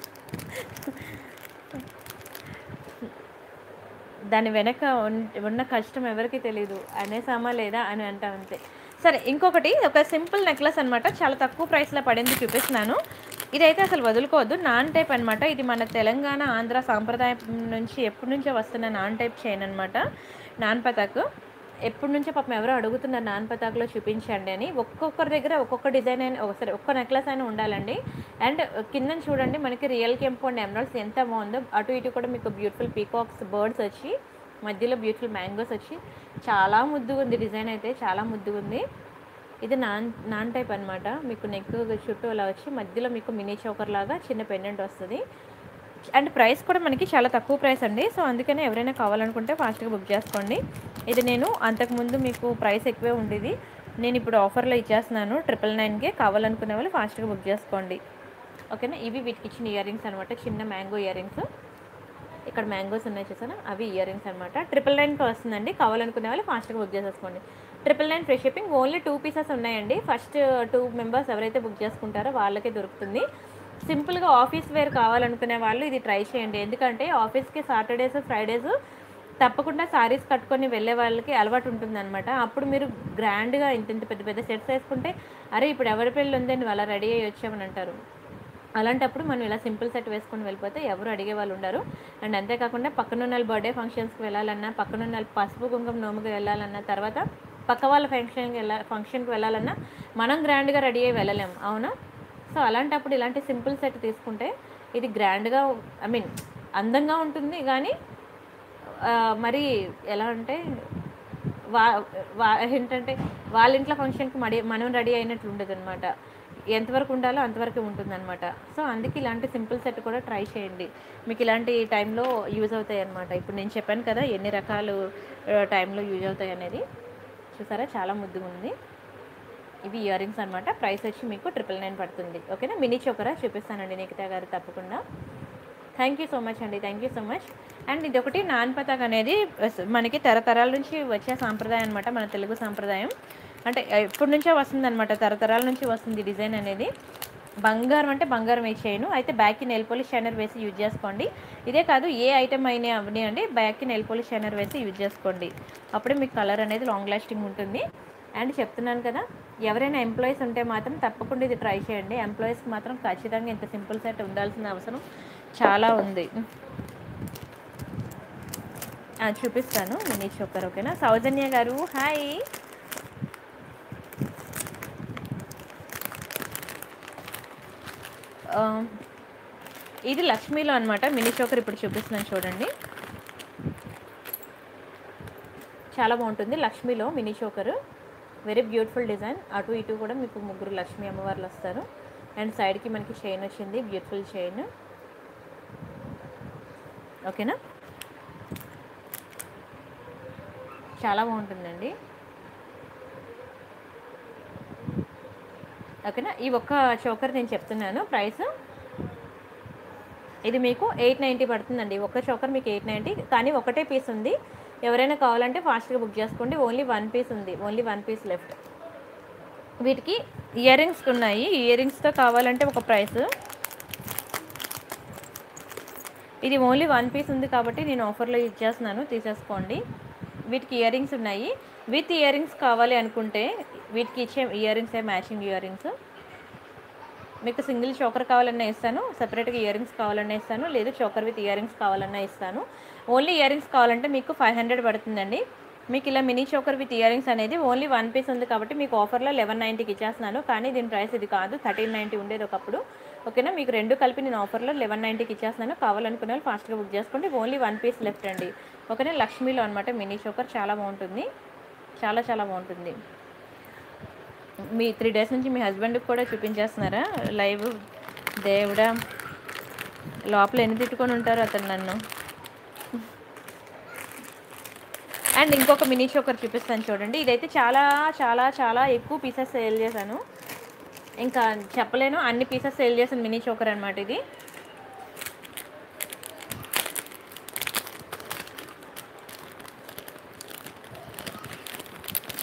దాని వెనక ఉన్న కష్టం ఎవరికి తెలీదు. అనేసామా లేదా అని అంటాం అంతే. సరే, ఇంకొకటి ఒక సింపుల్ నెక్లెస్ అనమాట. చాలా తక్కువ ప్రైస్లో పడింది, చూపిస్తున్నాను. ఇదైతే అసలు వదులుకోవద్దు. నాన్ టైప్ అనమాట. ఇది మన తెలంగాణ ఆంధ్ర సాంప్రదాయం నుంచి ఎప్పటి నుంచో వస్తున్న నాన్ టైప్ చైన్ అనమాట. నాన్ పతాక్ ఎప్పటి నుంచో పాపం ఎవరో అడుగుతున్నారు నాన్ పతాక్లో చూపించండి అని. ఒక్కొక్కరి దగ్గర ఒక్కొక్క డిజైన్ అయినా ఒకసారి ఒక్క నెక్లెస్ అయినా ఉండాలండి. అండ్ కింద చూడండి మనకి రియల్ కెంపు అండ్ ఎమరాల్డ్స్ ఎంత బాగుందో. అటు ఇటు కూడా మీకు బ్యూటిఫుల్ పీకాక్స్ బర్డ్స్ వచ్చి మధ్యలో బ్యూటిఫుల్ మ్యాంగోస్ వచ్చి చాలా ముద్దుగా ఉంది. డిజైన్ అయితే చాలా ముద్దుగా ఉంది. ఇది నాన్ టైప్ అనమాట. మీకు నెక్ చుట్టూ అలా వచ్చి మధ్యలో మీకు మినీ చోకర్ లాగా చిన్న పెండెంట్ వస్తుంది. అండ్ ప్రైస్ కూడా మనకి చాలా తక్కువ ప్రైస్ అండి. సో అందుకనే ఎవరైనా కావాలనుకుంటే ఫాస్ట్గా బుక్ చేసుకోండి. ఇది నేను అంతకుముందు మీకు ప్రైస్ ఎక్కువే ఉండేది, నేను ఇప్పుడు ఆఫర్లో ఇచ్చేస్తున్నాను 999కే. కావాలనుకునే వాళ్ళు ఫాస్ట్గా బుక్ చేసుకోండి. ఓకేనా. ఇవి వీటికి ఇచ్చిన ఇయర్ రింగ్స్ అనమాట. చిన్న మ్యాంగో ఇయర్ రింగ్స్, ఇక్కడ మ్యాంగోస్ ఉన్నాయి చూసాను, అవి ఇయర్ రింగ్స్ అనమాట. 999కి వస్తుందండి. కావాలనుకునే వాళ్ళు ఫాస్ట్గా బుక్ చేసేసుకోండి. 999 ఫ్రీ షిప్పింగ్. ఓన్లీ 2 పీసెస్ ఉన్నాయండి. ఫస్ట్ 2 మెంబర్స్ ఎవరైతే బుక్ చేసుకుంటారో వాళ్ళకే దొరుకుతుంది. సింపుల్గా ఆఫీస్ వేర్ కావాలనుకునే వాళ్ళు ఇది ట్రై చేయండి. ఎందుకంటే ఆఫీస్కి సాటర్డేస్ ఫ్రైడేస్ తప్పకుండా సారీస్ కట్టుకొని వెళ్ళే వాళ్ళకి అలవాటు ఉంటుందన్నమాట. అప్పుడు మీరు గ్రాండ్గా ఇంత పెద్ద పెద్ద సెట్స్ వేసుకుంటే అరే ఇప్పుడు ఎవరి పెళ్ళి ఉందే నువ్వు అలా రెడీ అయ్యి వచ్చామని అంటారు. అలాంటప్పుడు మనం ఇలా సింపుల్ సెట్ వేసుకొని వెళ్ళిపోతే ఎవరు అడిగే వాళ్ళు ఉండరు. అండ్ అంతేకాకుండా పక్కనున్న బర్త్డే ఫంక్షన్స్కి వెళ్ళాలన్నా, పక్కనున్న పసుపు కుంకుమ నోముకి వెళ్ళాలన్నా, తర్వాత పక్క వాళ్ళ ఫంక్షన్కి వెళ్ళాలన్నా మనం గ్రాండ్గా రెడీ అయ్యి వెళ్ళలేము, అవునా? సో అలాంటప్పుడు ఇలాంటి సింపుల్ సెట్ తీసుకుంటే ఇది గ్రాండ్గా అందంగా ఉంటుంది. కానీ మరి ఎలా అంటే ఏంటంటే వాళ్ళ ఇంట్లో ఫంక్షన్కి మనం రెడీ అయినట్లు ఉండదు అనమాట. ఎంతవరకు ఉండాలో అంతవరకు ఉంటుందన్నమాట. సో అందుకే ఇలాంటి సింపుల్ సెట్ కూడా ట్రై చేయండి. మీకు ఇలాంటి టైంలో యూజ్ అవుతాయి అన్నమాట. ఇప్పుడు నేను చెప్పాను కదా ఎన్ని రకాలు టైంలో యూజ్ అవుతాయి అనేది. చూసారా చాలా ముద్దుగా ఉంది. ఇవి ఇయర్ రింగ్స్ అనమాట. ప్రైస్ వచ్చి మీకు 999 పడుతుంది. ఓకేనా. మినీ చోకరా చూపిస్తానండి నిఖితా గారు తప్పకుండా. థ్యాంక్ యూ సో మచ్ అండి, thank you so much. And ఇది ఒకటి నాన్ పతాక్ అనేది మనకి తరతరాల నుంచి వచ్చే సాంప్రదాయం అనమాట. మన తెలుగు సాంప్రదాయం అంటే ఎప్పటి నుంచో వస్తుందన్నమాట. తరతరాల నుంచి వస్తుంది డిజైన్ అనేది. బంగారం అంటే బంగారం వేసేయను. అయితే బ్యాక్కి నెయిల్ పాలిష్ షైనర్ వేసి యూజ్ చేసుకోండి. ఇదే కాదు ఏ ఐటమ్ అయినా అవనివ్వండి, బ్యాక్కి నెయిల్ పాలిష్ షైనర్ వేసి యూజ్ చేసుకోండి. అప్పుడే మీకు కలర్ అనేది లాంగ్ లాస్టింగ్ ఉంటుంది. అండ్ చెప్తున్నాను కదా, ఎవరైనా ఎంప్లాయీస్ ఉంటే మాత్రం తప్పకుండా ఇది ట్రై చేయండి. ఎంప్లాయీస్కి మాత్రం ఖచ్చితంగా ఇంత సింపుల్ సెట్ ఉండాల్సిన అవసరం చాలా ఉంది. చూపిస్తాను మినీ చోకర్. ఓకేనా. సౌజన్య గారు హాయ్. ఇది లక్ష్మీలో అనమాట మినీ చోకర్. ఇప్పుడు చూపిస్తున్నాను చూడండి, చాలా బాగుంటుంది. లక్ష్మీలో mini choker, very beautiful design. అటు ఇటు కూడా మీకు ముగ్గురు లక్ష్మీ అమ్మవార్లు వస్తారు. అండ్ సైడ్కి మనకి చైన్ వచ్చింది, బ్యూటిఫుల్ చైన్. ఓకేనా. చాలా బాగుంటుందండి. ఓకేనా. ఈ ఒక్క చోకర్ నేను చెప్తున్నాను ప్రైస్. ఇది మీకు 890 పడుతుందండి. ఒక్క చోకర్ మీకు 890, కానీ ఒకటే పీస్ ఉంది. ఎవరైనా కావాలంటే ఫాస్ట్గా బుక్ చేసుకోండి. ఓన్లీ 1 పీస్ ఉంది, ఓన్లీ 1 పీస్ లెఫ్ట్. వీటికి ఇయర్ రింగ్స్ ఉన్నాయి. ఇయర్ రింగ్స్తో కావాలంటే ఒక ప్రైస్. ఇది ఓన్లీ 1 పీస్ ఉంది కాబట్టి నేను ఆఫర్లో ఇచ్చేస్తున్నాను, తీసేసుకోండి. వీటికి ఇయర్ రింగ్స్ ఉన్నాయి. విత్ ఇయర్ రింగ్స్ కావాలి అనుకుంటే వీటికి ఇచ్చే ఇయర్ రింగ్సే మ్యాచింగ్ ఇయర్ రింగ్స్. మీకు సింగిల్ చోకర్ కావాలన్నా ఇస్తాను, సపరేట్గా ఇయర్ రింగ్స్ కావాలన్నా ఇస్తాను, లేదు చోకర్ విత్ ఇయర్ రింగ్స్ కావాలన్నా ఇస్తాను. ఓన్లీ ఇయర్ రింగ్స్ కావాలంటే మీకు 500 పడుతుందండి. మీకు ఇలా mini choker with ear rings అనేది ఓన్లీ 1 పీస్ ఉంది కాబట్టి మీకు ఆఫర్లో 1190కి ఇచ్చేస్తున్నాను. కానీ దీని ప్రైస్ ఇది కాదు, 1390 ఉండేది ఒకప్పుడు. ఓకేనా. మీకు రెండు కలిపి నేను ఆఫర్లో 1190కి ఇచ్చేస్తున్నాను. కావాలనుకునే వాళ్ళు ఫాస్ట్గా బుక్ చేసుకోండి. ఓన్లీ 1 పీస్ లెఫ్ట్ అండి. ఓకేనా. లక్ష్మీలో అనమాట మినీ చోకర్, చాలా బాగుంటుంది, చాలా చాలా బాగుంటుంది. మీ 3 డేస్ నుంచి మీ హస్బెండ్కి కూడా చూపించేస్తున్నారా లైవ్? దేవుడా, లోపల ఎన్ని తిట్టుకొని ఉంటారు అతను నన్ను. అండ్ ఇంకొక మినీ చోకర్ చూపిస్తాను చూడండి. ఇదైతే చాలా చాలా చాలా ఎక్కువ పీసెస్ సేల్ చేశాను, ఇంకా చెప్పలేను, అన్ని పీసెస్ సేల్ చేసిన మినీ చోకర్ అనమాట ఇది.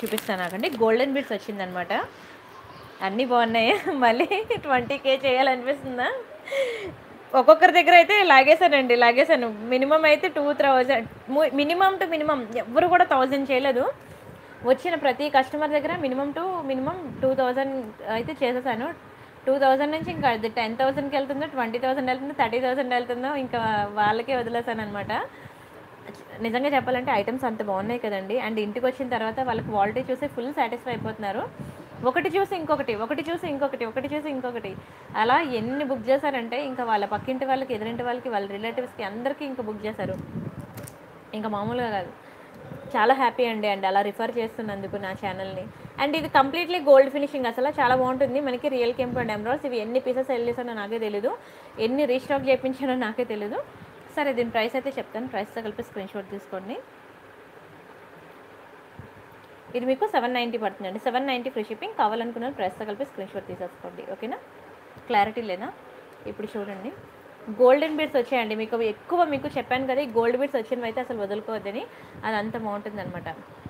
చూపిస్తాను నాకండి. గోల్డెన్ బీడ్స్ వచ్చిందనమాట. అన్నీ బాగున్నాయి. మళ్ళీ 20K చేయాలనిపిస్తుందా? ఒక్కొక్కరి దగ్గర అయితే లాగేశాను. మినిమం అయితే 2000, మినిమం టు మినిమం ఎవ్వరు కూడా 1000 చేయలేదు. వచ్చిన ప్రతి కస్టమర్ దగ్గర మినిమం 2000 అయితే చేసేసాను. 2000 నుంచి ఇంకా అది 10,000కి వెళ్తుందో, 20,000 వెళ్తుందో, 30,000 వెళ్తుందో ఇంకా వాళ్ళకే వదిలేసాను అనమాట. నిజంగా చెప్పాలంటే ఐటమ్స్ అంత బాగున్నాయి కదండి. అండ్ ఇంటికి వచ్చిన తర్వాత వాళ్ళ క్వాలిటీ చూసి ఫుల్ సాటిస్ఫై అయిపోతున్నారు. ఒకటి చూసి ఇంకొకటి అలా ఎన్ని బుక్ చేశారంటే ఇంకా వాళ్ళ పక్కింటి వాళ్ళకి, ఎదురింటి వాళ్ళకి, వాళ్ళ రిలేటివ్స్కి అందరికీ ఇంకా బుక్ చేశారు. ఇంకా మామూలుగా కాదు. చాలా హ్యాపీ అండి అలా రిఫర్ చేస్తున్నందుకు నా ఛానల్ని. అండ్ ఇది కంప్లీట్లీ గోల్డ్ ఫినిషింగ్, అసలు చాలా బాగుంటుంది. మనకి రియల్ కెంపు అండ్ ఎమరాల్డ్స్ ఇవి ఎన్ని పీసెస్ సెల్ చేశానో నాకే తెలీదు, ఎన్ని రీస్టాక్ చేయించానో నాకే తెలీదు. సరే దీని ప్రైస్ అయితే చెప్తాను. ప్రైస్తో కలిపి స్క్రీన్ షాట్ తీసుకోండి. ఇది మీకు 790 పడుతుందండి. 790 ఫ్రీ షిప్పింగ్. కావాలనుకున్న ప్రైస్తో కలిపి స్క్రీన్ షాట్ తీసేసుకోండి. ఓకేనా? క్లారిటీ లేదా? ఇప్పుడు చూడండి, గోల్డెన్ బీడ్స్ వచ్చాయండి. మీకు చెప్పాను కదా, ఈ గోల్డ్ బీడ్స్ వచ్చినవి అయితే అసలు వదులుకోవద్దని. అది అంత బాగుంటుంది అనమాట.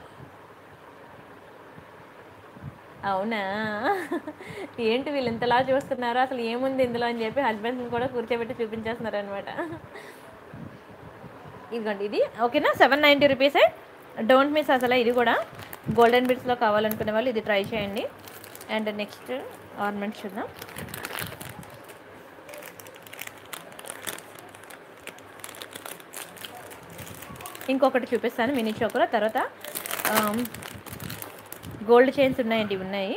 అవునా? ఏంటి వీళ్ళు ఇంతలా చూస్తున్నారు, అసలు ఏముంది ఇందులో అని చెప్పి హస్బెండ్స్ని కూడా కూర్చోబెట్టి చూపించేస్తున్నారు అనమాట. ఇదిగోండి, ఇది ఓకేనా? 790 రూపీసే. డోంట్ మిస్ అసలు. ఇది కూడా గోల్డెన్ బీడ్స్లో కావాలనుకునే వాళ్ళు ఇది ట్రై చేయండి. అండ్ నెక్స్ట్ ఆర్నమెంట్ చూద్దాం. ఇంకొకటి చూపిస్తాను, మినీ చోకర్. తర్వాత గోల్డ్ చైన్స్ ఉన్నాయండి, ఉన్నాయి.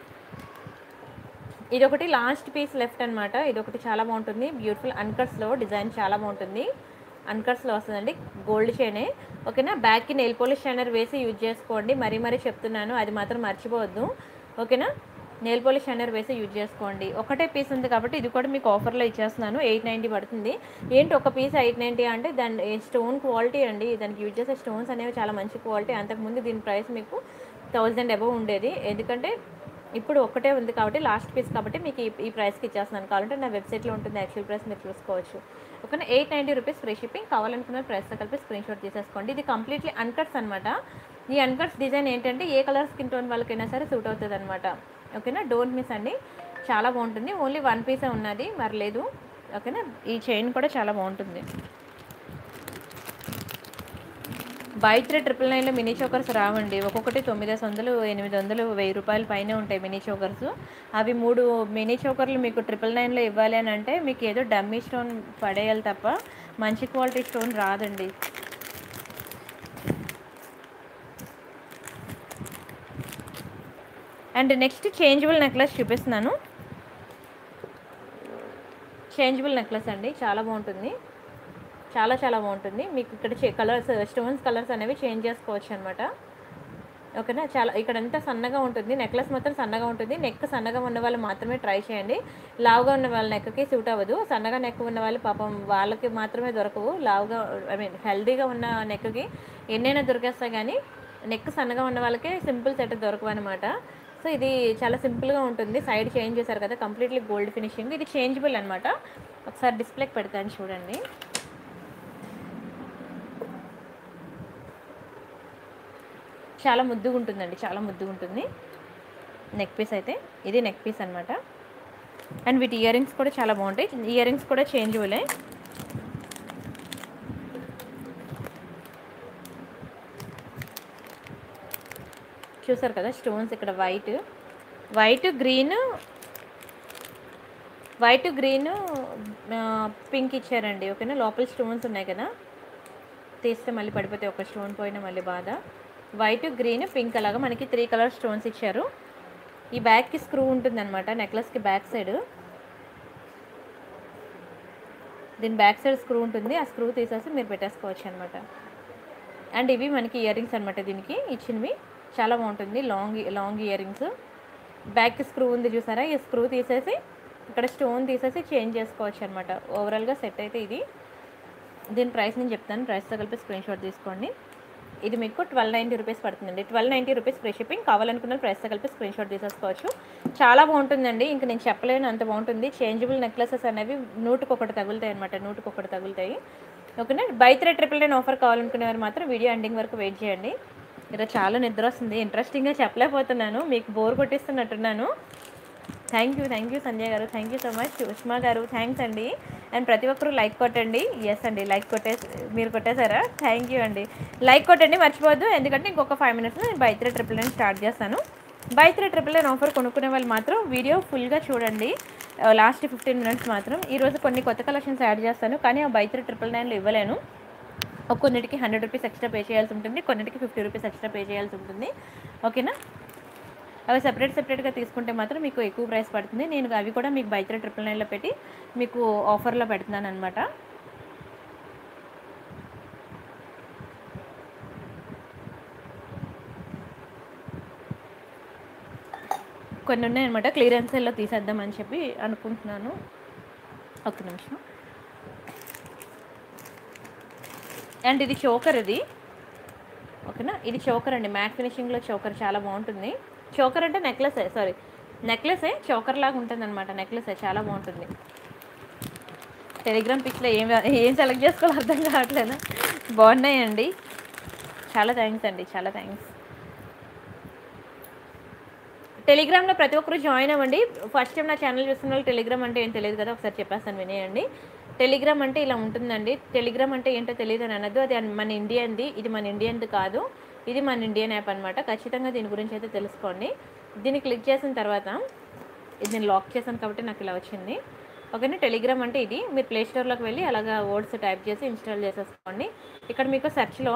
ఇదొకటి లాస్ట్ పీస్ లెఫ్ట్ అనమాట. ఇదొకటి చాలా బాగుంటుంది, బ్యూటిఫుల్ అన్కట్స్లో డిజైన్ చాలా బాగుంటుంది. అన్కట్స్లో వస్తుందండి, గోల్డ్ చైనే. ఓకేనా? బ్యాక్కి నెయిల్ పాలిష్ షైనర్ వేసి యూజ్ చేసుకోండి. మరీ చెప్తున్నాను, అది మాత్రం మర్చిపోవద్దు. ఓకేనా? నెయిల్ పాలిష్ షైనర్ వేసి యూజ్ చేసుకోండి. ఒకటే పీస్ ఉంది కాబట్టి ఇది కూడా మీకు ఆఫర్లో ఇచ్చేస్తున్నాను. 890 పడుతుంది. ఏంటి ఒక పీస్ 890 అంటే దాని స్టోన్ క్వాలిటీ అండి. దానికి యూజ్ చేసే స్టోన్స్ అనేవి చాలా మంచి క్వాలిటీ. అంతకుముందు దీని ప్రైస్ మీకు 1000 అబవ్ ఉండేది. ఎందుకంటే ఇప్పుడు ఒక్కటే ఉంది కాబట్టి, లాస్ట్ పీస్ కాబట్టి మీకు ఈ ప్రైస్కి ఇచ్చేస్తున్నాను. కావాలంటే నా వెబ్సైట్లో ఉంటుంది, యాక్చువల్ ప్రైస్ మీరు చూసుకోవచ్చు. ఓకేనా? 890 రూపీస్ ఫ్రీ షిప్పింగ్. కావాలనుకున్న ప్రైస్తో కలిపి స్క్రీన్ షాట్ తీసేసుకోండి. ఇది కంప్లీట్లీ అన్కట్స్ అనమాట. ఈ అన్కట్స్ డిజైన్ ఏంటంటే ఏ కలర్ స్కిన్ టోన్ వాళ్ళకైనా సరే సూట్ అవుతుంది అనమాట. ఓకేనా? డోంట్ మిస్ అండి, చాలా బాగుంటుంది. ఓన్లీ 1 పీసే ఉన్నది, మరి లేదు. ఓకేనా? ఈ చైన్ కూడా చాలా బాగుంటుంది. బై 3 999లో మినీ చోకర్స్ రావండి. ఒక్కొక్కటి 900, 800, 1000 రూపాయల పైనే ఉంటాయి మినీ చోకర్స్. అవి 3 మినీ చోకర్లు మీకు 999లో ఇవ్వాలి అని అంటే మీకు ఏదో డమ్మీ స్టోన్ పడేయాలి తప్ప మంచి క్వాలిటీ స్టోన్ రాదండి. అండ్ నెక్స్ట్ చేంజబుల్ నెక్లెస్ చూపిస్తున్నాను. చేంజబుల్ నెక్లెస్ అండి, చాలా బాగుంటుంది. చాలా బాగుంటుంది. మీకు ఇక్కడ కలర్స్, స్టోన్స్ కలర్స్ అనేవి చేంజ్ చేసుకోవచ్చు అనమాట. ఓకేనా? చాలా ఇక్కడంతా సన్నగా ఉంటుంది, నెక్లెస్ మొత్తం సన్నగా ఉంటుంది. నెక్ సన్నగా ఉన్న వాళ్ళు మాత్రమే ట్రై చేయండి. లావుగా ఉన్న వాళ్ళ నెక్కి సూట్ అవ్వదు. సన్నగా నెక్ ఉన్న వాళ్ళు పాపం వాళ్ళకి మాత్రమే దొరకవు. లావుగా హెల్దీగా ఉన్న నెక్కి ఎన్నైనా దొరికేస్తాయి, కానీ నెక్ సన్నగా ఉన్న వాళ్ళకే సింపుల్ సెట్ దొరకవు అనమాట. సో ఇది చాలా సింపుల్గా ఉంటుంది. సైడ్ చేంజ్ చేశారు కదా, కంప్లీట్లీ గోల్డ్ ఫినిషింగ్. ఇది చేంజబుల్ అనమాట. ఒకసారి డిస్ప్లేకి పెడతాను చూడండి. చాలా ముద్దుగా ఉంటుందండి, చాలా ముద్దుగా ఉంటుంది. నెక్ పీస్ అయితే ఇది నెక్ పీస్ అనమాట. అండ్ వీటి ఇయర్ రింగ్స్ కూడా చాలా బాగుంటాయి. ఇయర్ రింగ్స్ కూడా చేంజబులే. చూసారు కదా స్టోన్స్ ఇక్కడ వైట్ గ్రీన్ పింక్ ఇచ్చారండి. ఓకేనా? లోపల స్టోన్స్ ఉన్నాయి కదా, తీస్తే మళ్ళీ పడిపోతే ఒక స్టోన్ పోయినా మళ్ళీ బాధ. వైట్, గ్రీన్, పింక్ అలాగా మనకి 3 కలర్ స్టోన్స్ ఇచ్చారు. ఈ బ్యాక్కి స్క్రూ ఉంటుంది అనమాట, నెక్లెస్కి బ్యాక్ సైడ్. దీని బ్యాక్ సైడ్ స్క్రూ ఉంటుంది, ఆ స్క్రూ తీసేసి మీరు పెట్టేసుకోవచ్చు అనమాట. అండ్ ఇవి మనకి ఇయర్ రింగ్స్ అనమాట, దీనికి ఇచ్చినవి. చాలా బాగుంటుంది, లాంగ్ ఇయర్ రింగ్స్. బ్యాక్కి స్క్రూ ఉంది చూసారా, ఈ స్క్రూ తీసేసి ఇక్కడ స్టోన్ తీసేసి చేంజ్ చేసుకోవచ్చు అనమాట. ఓవరాల్గా సెట్ అయితే ఇది. దీని ప్రైస్ నేను చెప్తాను, ప్రైస్తో కలిపి స్క్రీన్ షాట్ తీసుకోండి. ఇది మీకు 1290 రూపీస్ పడుతుందండి. 1290 రూపీస్ ఫ్రీ షిప్పింగ్. కావాలనుకున్న ప్రైస్తో కలిపి స్క్రీన్ షాట్ తీసేసుకోవచ్చు. చాలా బాగుంటుందండి, ఇంక నేను చెప్పలేను అంత బాగుంటుంది. చేంజబుల్ నెక్లెసెస్ అనేవి 100కి తగులుతాయి అనమాట, 100కి తగులుతాయి. ఓకేనా? బై 3 999 ఆఫర్ కావాలనుకునే వారు మాత్రం వీడియో ఎండింగ్ వరకు వెయిట్ చేయండి. ఈరోజు చాలా నిద్ర వస్తుంది, ఇంట్రెస్టింగ్గా చెప్పలేకపోతున్నాను, మీకు బోర్ కొట్టిస్తున్నట్టున్నాను. Thank you Sanjay garu, thank you so much. Sushma garu thanks అండి. అండ్ ప్రతి ఒక్కరు లైక్ కొట్టండి. ఎస్ అండి, లైక్ మీరు కొట్టేశారా? థ్యాంక్ యూ అండి. లైక్ కొట్టండి మర్చిపోవద్దు, ఎందుకంటే ఇంకొక 5 మినిట్స్లో నేను బై 3 999 స్టార్ట్ చేస్తాను. బై 3 999 ఆఫర్ కొనుక్కునే వాళ్ళు మాత్రం వీడియో ఫుల్గా చూడండి. లాస్ట్ 15 మినిట్స్ మాత్రం. ఈరోజు కొన్ని కొత్త కలెక్షన్స్ యాడ్ చేస్తాను, కానీ ఆ బై 3 999లో ఇవ్వలేను. కొన్నిటికి 100 రూపీస్ ఎక్స్ట్రా పే చేయాల్సి ఉంటుంది, కొన్నిటికి 50 రూపీస్ ఎక్స్ట్రా పే చేయాల్సి ఉంటుంది. ఓకేనా? అవి సెపరేట్గా తీసుకుంటే మాత్రం మీకు ఎక్కువ ప్రైస్ పడుతుంది. నేను అవి కూడా మీకు బై 3 999లో పెట్టి మీకు ఆఫర్లో పెడుతున్నాను అనమాట. కొన్ని ఉన్నాయన్నమాట, క్లియరెన్స్ సేల్లో తీసేద్దామని చెప్పి అనుకుంటున్నాను. ఒక్క నిమిషం. అండ్ ఇది చోకర్, ఇది ఓకేనా? ఇది చోకర్ అండి, మ్యాట్ ఫినిషింగ్లో చోకర్ చాలా బాగుంటుంది. చోకర్ అంటే నెక్లెసే చోకర్ లాగా ఉంటుంది అనమాట. నెక్లెసే చాలా బాగుంటుంది. టెలిగ్రామ్ పిక్స్లో ఏం సెలెక్ట్ చేసుకోవాలో అర్థం కావట్లేదు. బాగున్నాయండి, చాలా థ్యాంక్స్ అండి, చాలా థ్యాంక్స్. టెలిగ్రామ్లో ప్రతి ఒక్కరు జాయిన్ అవ్వండి. ఫస్ట్ టైం నా ఛానల్ చూస్తున్న వాళ్ళు టెలిగ్రామ్ అంటే ఏం తెలియదు కదా, ఒకసారి చెప్పేస్తాను వినేయండి. టెలిగ్రామ్ అంటే ఇలా ఉంటుందండి. టెలిగ్రామ్ అంటే ఏంటో తెలియదు అని అనద్దు, అది మన ఇండియన్ది. ఇది మన ఇండియన్ది కాదు, ఇది మన ఇండియన్ యాప్ అనమాట. ఖచ్చితంగా దీని గురించి అయితే తెలుసుకోండి. దీన్ని క్లిక్ చేసిన తర్వాత, ఇది నేను లాక్ చేశాను కాబట్టి నాకు ఇలా వచ్చింది. ఓకేనా? టెలిగ్రామ్ అంటే ఇది. మీరు ప్లేస్టోర్లోకి వెళ్ళి అలాగా వర్డ్స్ టైప్ చేసి ఇన్స్టాల్ చేసేసుకోండి. ఇక్కడ మీకు సెర్చ్లో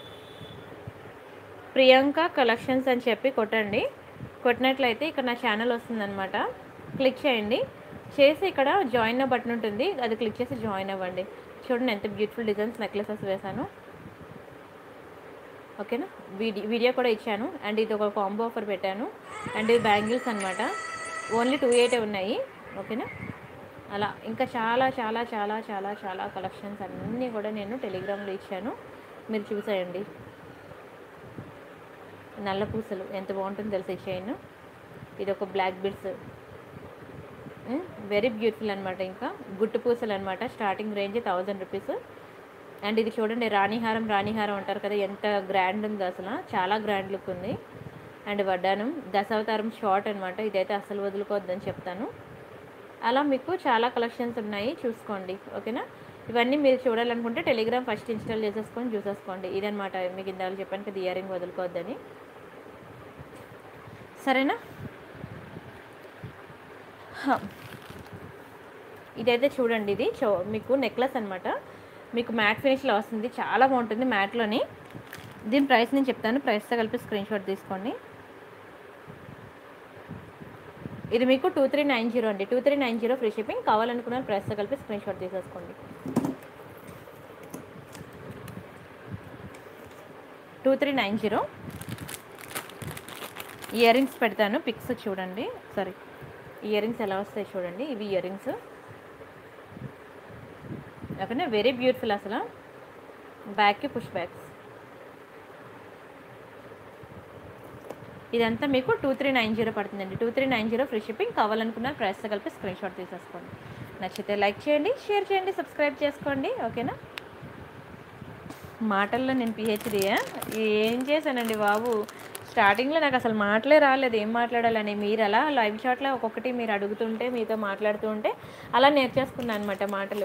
ప్రియాంక కలెక్షన్స్ అని చెప్పి కొట్టండి. కొట్టినట్లయితే ఇక్కడ నా ఛానల్ వస్తుందన్నమాట. క్లిక్ చేయండి, చేసి ఇక్కడ జాయిన్ బటన్ ఉంటుంది, అది క్లిక్ చేసి జాయిన్ అవ్వండి. చూడండి ఎంత బ్యూటిఫుల్ డిజైన్స్ నెక్లెసెస్ వేశాను. ఓకేనా? వీడియో కూడా ఇచ్చాను. అండ్ ఇది ఒక కాంబో ఆఫర్ పెట్టాను. అండ్ ఇది బ్యాంగిల్స్ అనమాట, ఓన్లీ 280 ఉన్నాయి. ఓకేనా? అలా ఇంకా చాలా చాలా చాలా చాలా చాలా కలెక్షన్స్ అన్నీ కూడా నేను టెలిగ్రామ్లో ఇచ్చాను, మీరు చూసేయండి. నల్ల పూసలు ఎంత బాగుంటుందో తెలిసి చైన్. ఇది ఒక బ్లాక్ బిడ్స్, వెరీ బ్యూటిఫుల్ అనమాట. ఇంకా గుట్టు పూసలు అనమాట, స్టార్టింగ్ రేంజ్ 1000 రూపీస్. అండ్ ఇది చూడండి, రాణిహారం అంటారు కదా, ఎంత గ్రాండ్ ఉంది అసలు, చాలా గ్రాండ్ లుక్ ఉంది. అండ్ వడ్డానం దశావతారం షార్ట్ అనమాట, ఇదైతే అసలు వదులుకోవద్దని చెప్తాను. అలా మీకు చాలా కలెక్షన్స్ ఉన్నాయి, చూసుకోండి. ఓకేనా? ఇవన్నీ మీరు చూడాలనుకుంటే టెలిగ్రామ్ ఫస్ట్ ఇన్స్టాల్ చేసేసుకొని చూసేసుకోండి. ఇదనమాట మీకు ఇందాక చెప్పాను కదా, ఇయర్ రింగ్ వదులుకోవద్దని. సరేనా? ఇదైతే చూడండి, ఇది మీకు నెక్లెస్ అనమాట, మీకు మ్యాట్ ఫినిష్లో వస్తుంది, చాలా బాగుంటుంది మ్యాట్లోని. దీని ప్రైస్ నేను చెప్తాను, ప్రైస్తో కలిపి స్క్రీన్ షాట్ తీసుకోండి. ఇది మీకు 2390 అండి, 2390 ఫ్రీ షిప్పింగ్. కావాలనుకున్న ప్రైస్తో కలిపి స్క్రీన్ షాట్ తీసేసుకోండి. 2390. ఇయర్ రింగ్స్ పెడతాను, పిక్స్ చూడండి. సారీ, ఇయర్ రింగ్స్ ఎలా వస్తాయి చూడండి, ఇవి ఇయర్ రింగ్స్. ఓకేనా? వెరీ బ్యూటిఫుల్ అసలు, బ్యాక్కి పుష్ బ్యాక్స్. ఇదంతా మీకు 2390 పడుతుందండి, 2390 ఫ్రీ షిప్పింగ్. కావాలనుకున్న ప్రైస్తో కలిపి స్క్రీన్ షాట్ తీసేసుకోండి. నచ్చితే లైక్ చేయండి, షేర్ చేయండి, సబ్స్క్రైబ్ చేసుకోండి. ఓకేనా? మాటల్లో నేను పిహెచ్డీ ఏం చేశానండి బాబు, స్టార్టింగ్లో నాకు అసలు మాటలే రాలేదు, ఏం మాట్లాడాలని. మీరు అలా లైవ్ షాట్లో ఒక్కొక్కటి మీరు అడుగుతుంటే, మీతో మాట్లాడుతూ ఉంటే అలా నేర్చేసుకున్నాను అనమాట మాటలు.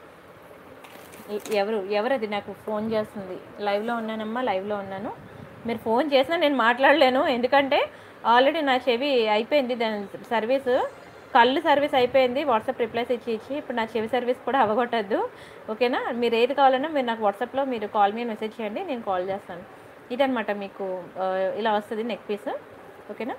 ఎవరది నాకు ఫోన్ చేస్తుంది? లైవ్లో ఉన్నానమ్మా, లైవ్లో ఉన్నాను. మీరు ఫోన్ చేసినా నేను మాట్లాడలేను, ఎందుకంటే ఆల్రెడీ నా చెవి అయిపోయింది, దాని సర్వీస్, కళ్ళు సర్వీస్ అయిపోయింది, వాట్సాప్ రిప్లైస్ ఇచ్చి ఇప్పుడు నా చెవి సర్వీస్ కూడా అవ్వగొట్టద్దు. ఓకేనా? మీరు ఏది కావాలన్నా మీరు నాకు వాట్సాప్లో మీరు కాల్ మీ మెసేజ్ చేయండి, నేను కాల్ చేస్తాను. ఇదనమాట మీకు ఇలా వస్తుంది నెక్ పీస్. ఓకేనా?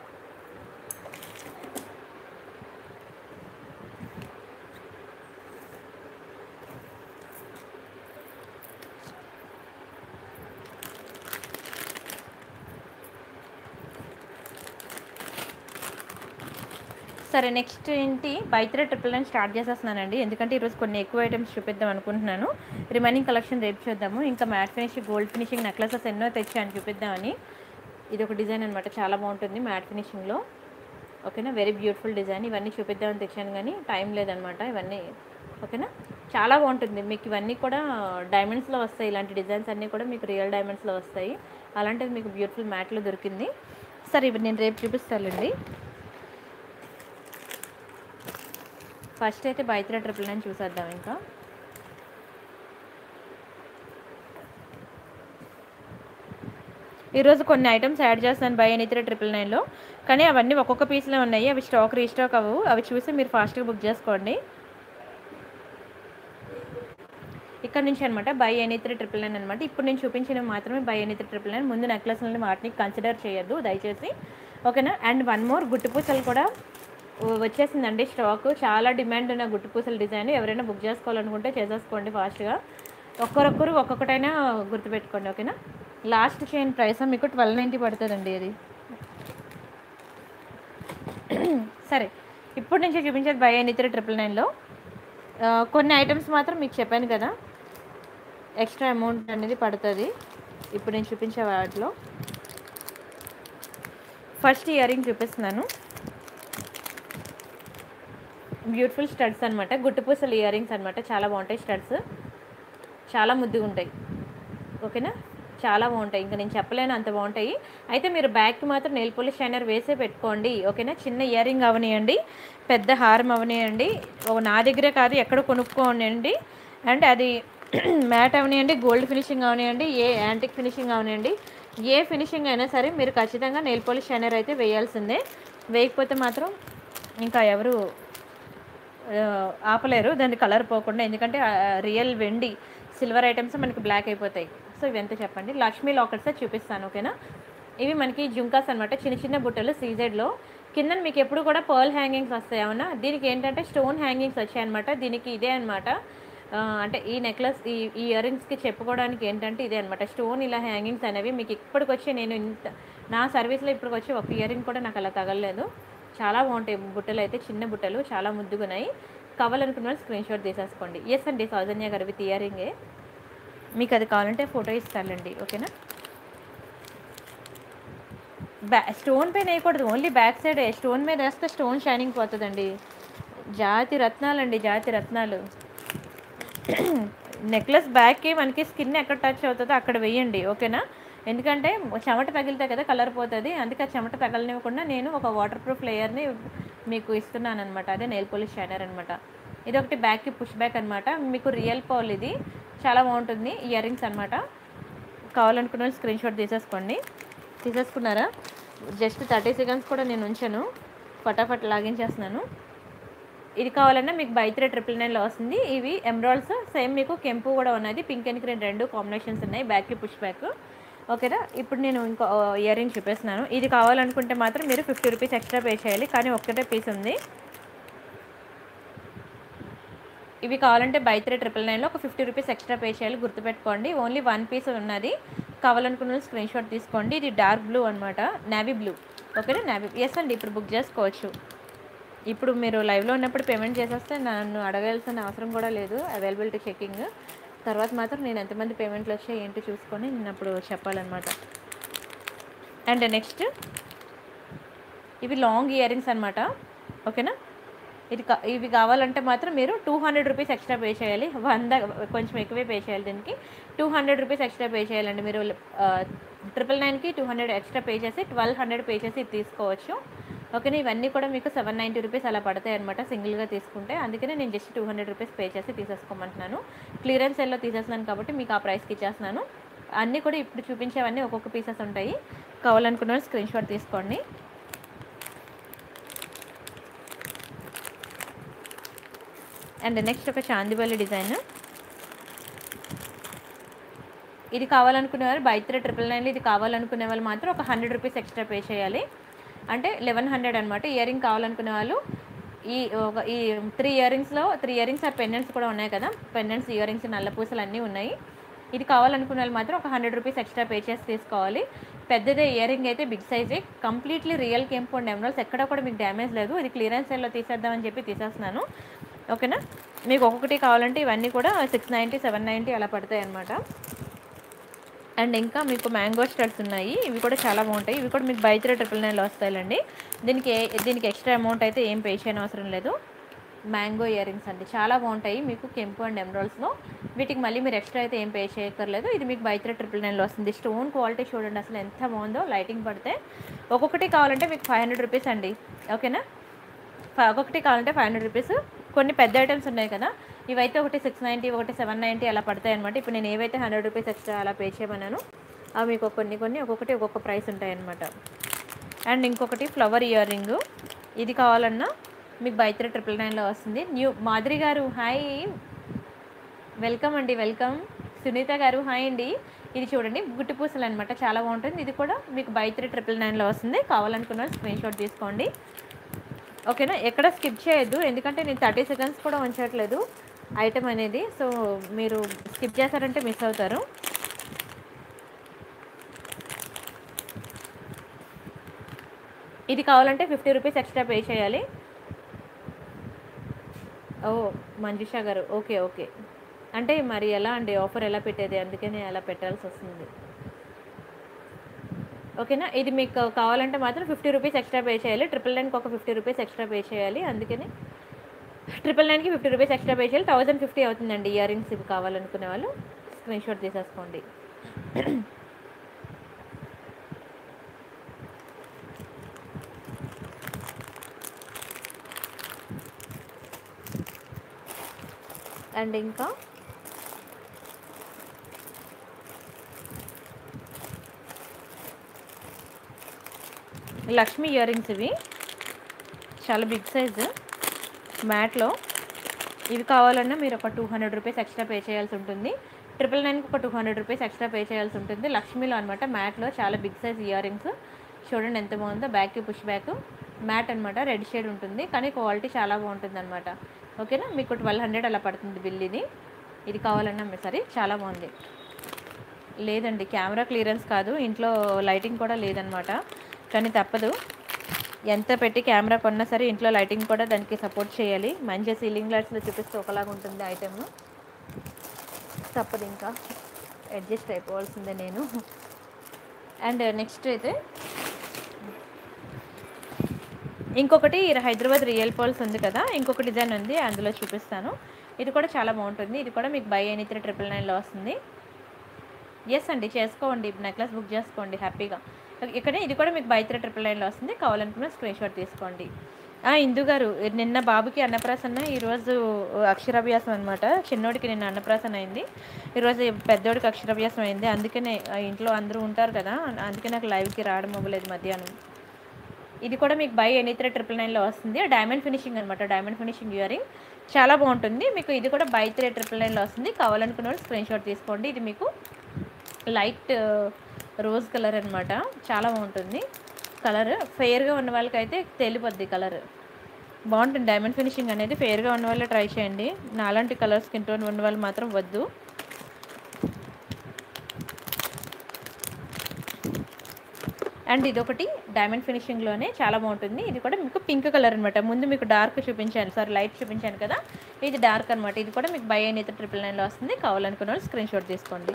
సరే, నెక్స్ట్ ఏంటి, బై 3 999 స్టార్ట్ చేసేస్తున్నానండి, ఎందుకంటే ఈరోజు కొన్ని ఎక్కువ ఐటమ్స్ చూపిద్దాం అనుకుంటున్నాను. రిమైనింగ్ కలెక్షన్ రేపు చూద్దాము. ఇంకా matte finish, gold finishing necklaces ఎన్నో తెచ్చాను చూపిద్దామని. ఇది ఒక డిజైన్ అనమాట, చాలా బాగుంటుంది మ్యాట్ ఫినిషింగ్లో. ఓకేనా? Very beautiful design. ఇవన్నీ చూపిద్దామని తెచ్చాను కానీ టైం లేదనమాట ఇవన్నీ. ఓకేనా? చాలా బాగుంటుంది. మీకు ఇవన్నీ కూడా డైమండ్స్లో వస్తాయి. ఇలాంటి డిజైన్స్ అన్నీ కూడా మీకు రియల్ డైమండ్స్లో వస్తాయి. అలాంటిది మీకు బ్యూటిఫుల్ మ్యాట్లో దొరికింది. సరే ఇవి నేను రేపు చూపిస్తానండి. ఫస్ట్ అయితే బై 3 999 చూసేద్దాం. ఇంకా ఈరోజు కొన్ని ఐటమ్స్ యాడ్ చేస్తాను బై ఎనీ 3 999లో, కానీ అవన్నీ ఒక్కొక్క పీస్లో ఉన్నాయి. అవి స్టాక్ రీస్టాక్ అవ్వవు. అవి చూసి మీరు ఫాస్ట్గా బుక్ చేసుకోండి. ఇక్కడ నుంచి అనమాట బై ఎనీ 3 999 అనమాట. ఇప్పుడు నేను చూపించినవి మాత్రమే బై ఎనీ 3 999. ముందు నెక్లెస్లని వాటిని కన్సిడర్ చేయొద్దు దయచేసి, ఓకేనా. అండ్ వన్ మోర్, గుట్టుపూసలు కూడా వచ్చేసిందండి స్టాక్. చాలా డిమాండ్ ఉన్న గుట్టుపూసల డిజైన్. ఎవరైనా బుక్ చేసుకోవాలనుకుంటే చేసేసుకోండి ఫాస్ట్గా. ఒక్కరొక్కరు ఒక్కొక్కటైనా గుర్తుపెట్టుకోండి, ఓకేనా. లాస్ట్ చైన్ ప్రైస్ మీకు 1290 పడుతుందండి అది. సరే ఇప్పుడు నుంచి చూపించేది బై ఎనీ 3 999లో కొన్ని ఐటమ్స్ మాత్రం మీకు చెప్పాను కదా ఎక్స్ట్రా అమౌంట్ అనేది పడుతుంది. ఇప్పుడు నేను చూపించే వాటిలో ఫస్ట్ ఇయర్ రింగ్ చూపిస్తున్నాను. బ్యూటిఫుల్ స్టడ్స్ అనమాట, గుట్టుపూసలు ఇయర్ రింగ్స్ అనమాట. చాలా బాగుంటాయి స్టడ్స్, చాలా ముద్దుగా ఉంటాయి, ఓకేనా. చాలా బాగుంటాయి, ఇంకా నేను చెప్పలేను అంత బాగుంటాయి. అయితే మీరు బ్యాగ్కి మాత్రం నెయిల్ పాలిష్ షైనర్ వేసే పెట్టుకోండి, ఓకేనా. చిన్న ఇయర్ రింగ్ అవనియండి, పెద్ద హారం అవనియండి, నా దగ్గరే కాదు ఎక్కడ కొనుక్కోనియండి. అండ్ అది మ్యాట్ అవనియండి, గోల్డ్ ఫినిషింగ్ అవనియండి, ఏ యాంటిక్ ఫినిషింగ్ అవనియండి, ఏ ఫినిషింగ్ అయినా సరే మీరు ఖచ్చితంగా నెయిల్ పాలిష్ షైనర్ అయితే వేయాల్సిందే. వేయకపోతే మాత్రం ఇంకా ఎవరు ఆపలేరు దాన్ని కలర్ పోకుండా. ఎందుకంటే రియల్ వెండి సిల్వర్ ఐటమ్స్ మనకి బ్లాక్ అయిపోతాయి. సో ఇవంతా చెప్పండి. లక్ష్మీ లాకెట్స్ చూపిస్తాను, ఓకేనా. ఇవి మనకి జుంకాస్ అనమాట, చిన్న చిన్న బుట్టలు సీజెడ్లో. కింద మీకు ఎప్పుడు కూడా పర్ల్ హ్యాంగింగ్స్ వస్తాయి అవునా. దీనికి ఏంటంటే స్టోన్ హ్యాంగింగ్స్ వచ్చాయన్నమాట. దీనికి ఇదే అనమాట, అంటే ఈ నెక్లెస్ ఈ ఇయర్ రింగ్స్కి చెప్పుకోవడానికి ఏంటంటే ఇదే అనమాట, స్టోన్ ఇలా హ్యాంగింగ్స్ అనేవి. మీకు ఇప్పటికొచ్చి నేను నా సర్వీస్లో ఇప్పటికొచ్చి ఒక ఇయర్ రింగ్ కూడా నాకు అలా తగలలేదు. చాలా బాగుంటాయి బుట్టలు అయితే, చిన్న బుట్టలు చాలా ముద్దుగున్నాయి. కావాలనుకున్న వాళ్ళు స్క్రీన్ షాట్ తీసేసుకోండి. ఎస్ అండి, సౌజన్య గారు విత్ ఇయర్ రింగే. మీకు అది కావాలంటే ఫోటో ఇస్తానండి, ఓకేనా. స్టోన్ పైన వేయకూడదు, ఓన్లీ బ్యాక్ సైడ్. స్టోన్ మీద వేస్తే స్టోన్ షైనింగ్ పోతుందండి. జాతి రత్నాలండి, జాతి రత్నాలు. నెక్లెస్ బ్యాక్కి మనకి స్కిన్ ఎక్కడ టచ్ అవుతుందో అక్కడ వేయండి, ఓకేనా. ఎందుకంటే చెమట తగిలితే కదా కలర్ పోతుంది. అందుకే చెమట తగలనివ్వకుండా నేను ఒక వాటర్ ప్రూఫ్ లేయర్ని మీకు ఇస్తున్నాను అనమాట. అదే నెయిల్ పాలిష్ షైనర్ అనమాట. ఇది ఒకటి బ్యాక్కి పుష్ బ్యాక్ అనమాట. మీకు రియల్ పర్ల్, ఇది చాలా బాగుంటుంది. ఇయర్ రింగ్స్ అనమాట. కావాలనుకున్న వాళ్ళు స్క్రీన్ షాట్ తీసేసుకోండి. తీసేసుకున్నారా? జస్ట్ 30 సెకండ్స్ కూడా నేను ఉంచాను, ఫటాఫట్ లాగించేస్తున్నాను. ఇది కావాలన్నా మీకు బై 3 999లో వస్తుంది. ఇవి ఎమరాల్డ్స్ సేమ్, మీకు కెంపు కూడా ఉన్నది, పింక్ అండ్ గ్రీన్ రెండు కాంబినేషన్స్ ఉన్నాయి, బ్యాక్కి పుష్ బ్యాక్, ఓకేనా. ఇప్పుడు నేను ఇంకో ఇయర్ రింగ్ చూపిస్తున్నాను. ఇది కావాలనుకుంటే మాత్రం మీరు 50 రూపీస్ ఎక్స్ట్రా పే చేయాలి, కానీ ఒక్కటే పీస్ ఉంది. ఇవి కావాలంటే బై 3 999లో ఒక 50 రూపీస్ ఎక్స్ట్రా పే చేయాలి, గుర్తుపెట్టుకోండి. ఓన్లీ 1 పీస్ ఉన్నది. కావాలనుకున్న స్క్రీన్ షాట్ తీసుకోండి. ఇది డార్క్ బ్లూ అనమాట, నేవీ బ్లూ, ఓకేనా. నేవీ, ఎస్ అండి. ఇప్పుడు బుక్ చేసుకోవచ్చు. ఇప్పుడు మీరు లైవ్లో ఉన్నప్పుడు పేమెంట్ చేసేస్తే నన్ను అడగాల్సిన అవసరం కూడా లేదు. అవైలబిలిటీ చెకింగ్ తర్వాత మాత్రం నేను ఎంతమంది పేమెంట్లు వచ్చాయి ఏంటి చూసుకొని నేను అప్పుడు చెప్పాలన్నమాట. అండ్ నెక్స్ట్ ఇవి లాంగ్ ఇయర్ రింగ్స్ అనమాట, ఓకేనా. ఇవి కావాలంటే మాత్రం మీరు 200 రూపీస్ ఎక్స్ట్రా పే చేయాలి. 100 కొంచెం ఎక్కువే పే చేయాలి. దీనికి 200 రూపీస్ ఎక్స్ట్రా పే చేయాలండి. మీరు 999కి 200 ఎక్స్ట్రా పే చేసి 1200 పే చేసి ఇది తీసుకోవచ్చు, ఓకేనా. ఇవన్నీ కూడా మీకు 790 రూపీస్ అలా పడతాయి అనమాట సింగిల్గా తీసుకుంటే. అందుకనే నేను జస్ట్ 200 రూపీస్ పే చేసి తీసేసుకోమంటున్నాను. క్లియరెన్స్ సేల్లో తీసేస్తున్నాను కాబట్టి మీకు ఆ ప్రైస్కి ఇచ్చేస్తున్నాను. అన్నీ కూడా ఇప్పుడు చూపించేవన్నీ ఒక్కొక్క పీసెస్ ఉంటాయి. కావాలనుకున్న స్క్రీన్ షాట్ తీసుకోండి. అండ్ నెక్స్ట్ ఒక చాందిబల్లి డిజైన్. ఇది కావాలనుకునే వాళ్ళు బై 3 999 ఇది కావాలనుకునే వాళ్ళు మాత్రం ఒక 100 రూపీస్ ఎక్స్ట్రా పే చేయాలి, అంటే 1100 అనమాట. ఇయర్ రింగ్ కావాలనుకునే వాళ్ళు ఈ 3 ఇయర్ రింగ్స్లో 3 ఇయర్ రింగ్స్ ఆ పెండెంట్స్ కూడా ఉన్నాయి కదా, పెండెంట్స్ ఇయర్ రింగ్స్ నల్ల పూసలు అన్నీ ఉన్నాయి. ఇది కావాలనుకునే వాళ్ళు మాత్రం ఒక 100 రూపీస్ ఎక్స్ట్రా పే చేసి తీసుకోవాలి. పెద్దదే ఇయర్ రింగ్ అయితే, బిగ్ సైజే, కంప్లీట్లీ రియల్ కెంపు అండ్ ఎమరాల్డ్స్, ఎక్కడ కూడా మీకు డ్యామేజ్ లేదు. ఇది క్లియరెన్స్ సేల్లో తీసేద్దామని చెప్పి తీసేస్తున్నాను, ఓకేనా. మీకు ఒక్కొక్కటి కావాలంటే ఇవన్నీ కూడా 690 790 అలా పడతాయి అన్నమాట. అండ్ ఇంకా మీకు మ్యాంగో స్టడ్స్ ఉన్నాయి. ఇవి కూడా చాలా బాగుంటాయి. ఇవి కూడా మీకు బై 3 999లో వస్తాయండి. దీనికి ఎక్స్ట్రా అమౌంట్ అయితే ఏం పే చేయని అవసరం లేదు. మ్యాంగో ఇయర్ రింగ్స్ అండి, చాలా బాగుంటాయి మీకు కెంపు అండ్ ఎమరాల్డ్స్లో. వీటికి మళ్ళీ మీరు ఎక్స్ట్రా అయితే ఏం పే చేయక్కర్లేదు. ఇది మీకు బై 3 999లో వస్తుంది. స్టోన్ క్వాలిటీ చూడండి అసలు ఎంత బాగుందో, లైటింగ్ పడితే. ఒక్కొక్కటి కావాలంటే మీకు 500 రూపీస్ అండి, ఓకేనా. ఒక్కొక్కటి కావాలంటే 500 రూపీస్. కొన్ని పెద్ద ఐటమ్స్ ఉన్నాయి కదా, ఇవైతే ఒకటి 690, ఒకటి 790 అలా పడతాయి అనమాట. ఇప్పుడు నేను ఏవైతే 100 రూపీస్ ఎక్స్ట్రా అలా పే చేయమన్నాను అవి మీకు కొన్ని ఒక్కొక్కటి ఒక్కొక్క ప్రైస్ ఉంటాయి అనమాట. అండ్ ఇంకొకటి ఫ్లవర్ ఇయర్ రింగు, ఇది కావాలన్నా మీకు బై 3 999లో వస్తుంది. New Madhuri garu hi, welcome అండి, వెల్కమ్. సునీత గారు హాయ్ అండి. ఇది చూడండి గుట్టి పూసలు అనమాట, చాలా బాగుంటుంది. ఇది కూడా మీకు బై 3 999లో వస్తుంది. కావాలనుకున్న స్క్రీన్ షాట్ తీసుకోండి, ఓకేనా. ఎక్కడ స్కిప్ చేయొద్దు, ఎందుకంటే నేను 30 సెకండ్స్ కూడా ఉంచట్లేదు ఐటమ్ అనేది. సో మీరు స్కిప్ చేశారంటే మిస్ అవుతారు. ఇది కావాలంటే 50 రూపీస్ ఎక్స్ట్రా పే చేయాలి. ఓ మంజుషా గారు, ఓకే ఓకే. అంటే మరి ఎలా అండి, ఆఫర్ ఎలా పెట్టేది, అందుకని అలా పెట్టాల్సి వస్తుంది, ఓకేనా. ఇది మీకు కావాలంటే మాత్రం 50 రూపీస్ ఎక్స్ట్రా పే చేయాలి. 999కి ఒక 50 రూపీస్ ఎక్స్ట్రా పే చేయాలి, అందుకని 999కి 50 రూపీస్ ఎక్స్ట్రా పే చేయాలి. 1050 అవుతుందండి ఇయర్ రింగ్స్. ఇవి కావాలనుకునే వాళ్ళు స్క్రీన్ షాట్ తీసేసుకోండి. అండ్ ఇంకా లక్ష్మీ ఇయర్ రింగ్స్, ఇవి చాలా బిగ్ సైజు మ్యాట్లో. ఇవి కావాలన్నా మీరు ఒక 200 రూపీస్ ఎక్స్ట్రా పే చేయాల్సి ఉంటుంది. 999కి ఒక 200 రూపీస్ ఎక్స్ట్రా పే చేయాల్సి ఉంటుంది. లక్ష్మీలో అనమాట, మ్యాట్లో చాలా బిగ్ సైజ్ ఇయర్ రింగ్స్. చూడండి ఎంత బాగుందో, బ్యాక్కి పుష్ బ్యాక్ మ్యాట్ అనమాట, రెడ్ షేడ్ ఉంటుంది కానీ క్వాలిటీ చాలా బాగుంటుంది అనమాట, ఓకేనా. మీకు 1200 అలా పడుతుంది బిల్. ఇది కావాలన్నా సరే, చాలా బాగుంది. లేదండి కెమెరా క్లియరెన్స్ కాదు, ఇంట్లో లైటింగ్ కూడా లేదనమాట, కానీ తప్పదు. ఎంత పెట్టి కెమెరా కొన్నా సరే ఇంట్లో లైటింగ్ కూడా దానికి సపోర్ట్ చేయాలి. మంచి సీలింగ్ లైట్స్లో చూపిస్తే ఒకలాగా ఉంటుంది ఐటెమ్, తప్పదు, ఇంకా అడ్జస్ట్ అయిపోవాల్సిందే నేను. అండ్ నెక్స్ట్ అయితే ఇంకొకటి హైదరాబాద్ రియల్ పర్ల్స్ ఉంది కదా, ఇంకొక డిజైన్ ఉంది, అందులో చూపిస్తాను. ఇది కూడా చాలా బాగుంటుంది. ఇది కూడా మీకు బై ఎనీ 3 999లో వస్తుంది. ఎస్ అండి, చేసుకోండి, నెక్లెస్ బుక్ చేసుకోండి హ్యాపీగా. ఇక్కడ ఇది కూడా మీకు బై 3 999లో వస్తుంది. కావాలనుకున్న స్క్రీన్ షాట్ తీసుకోండి. ఇందు గారు, నిన్న బాబుకి అన్నప్రాసన, ఈరోజు అక్షరాభ్యాసం అనమాట. చిన్నోడికి నిన్న అన్నప్రాసన అయింది, ఈరోజు పెద్దోడికి అక్షరాభ్యాసం అయింది. అందుకనే ఇంట్లో అందరూ ఉంటారు కదా, అందుకే నాకు లైవ్కి రావడం అవ్వలేదు మధ్యాహ్నం. ఇది కూడా మీకు బై ఎనీ 3 999లో వస్తుంది. డైమండ్ ఫినిషింగ్ అనమాట, డైమండ్ ఫినిషింగ్ ఇయర్ రింగ్ చాలా బాగుంటుంది. మీకు ఇది కూడా బై 3 999లో వస్తుంది. కావాలనుకున్న వాళ్ళు స్క్రీన్ షాట్ తీసుకోండి. ఇది మీకు లైట్ రోజ్ కలర్ అనమాట, చాలా బాగుంటుంది కలర్. ఫెయిర్గా ఉన్న వాళ్ళకైతే తేలిపోద్ది కలర్, బాగుంటుంది. డైమండ్ ఫినిషింగ్ అనేది ఫెయిర్గా ఉన్న వాళ్ళు ట్రై చేయండి, నాలాంటి కలర్ స్కిన్ టోన్ ఉన్న వాళ్ళు మాత్రం వద్దు. అండ్ ఇదొకటి డైమండ్ ఫినిషింగ్లోనే చాలా బాగుంటుంది. ఇది కూడా మీకు పింక్ కలర్ అనమాట. ముందు మీకు డార్క్ చూపించాను, సారీ లైట్ చూపించాను కదా, ఇది డార్క్ అనమాట. ఇది కూడా మీకు బై ఎనీ 3 999లో వస్తుంది. కావాలనుకున్న వాళ్ళు స్క్రీన్ షాట్ తీసుకోండి.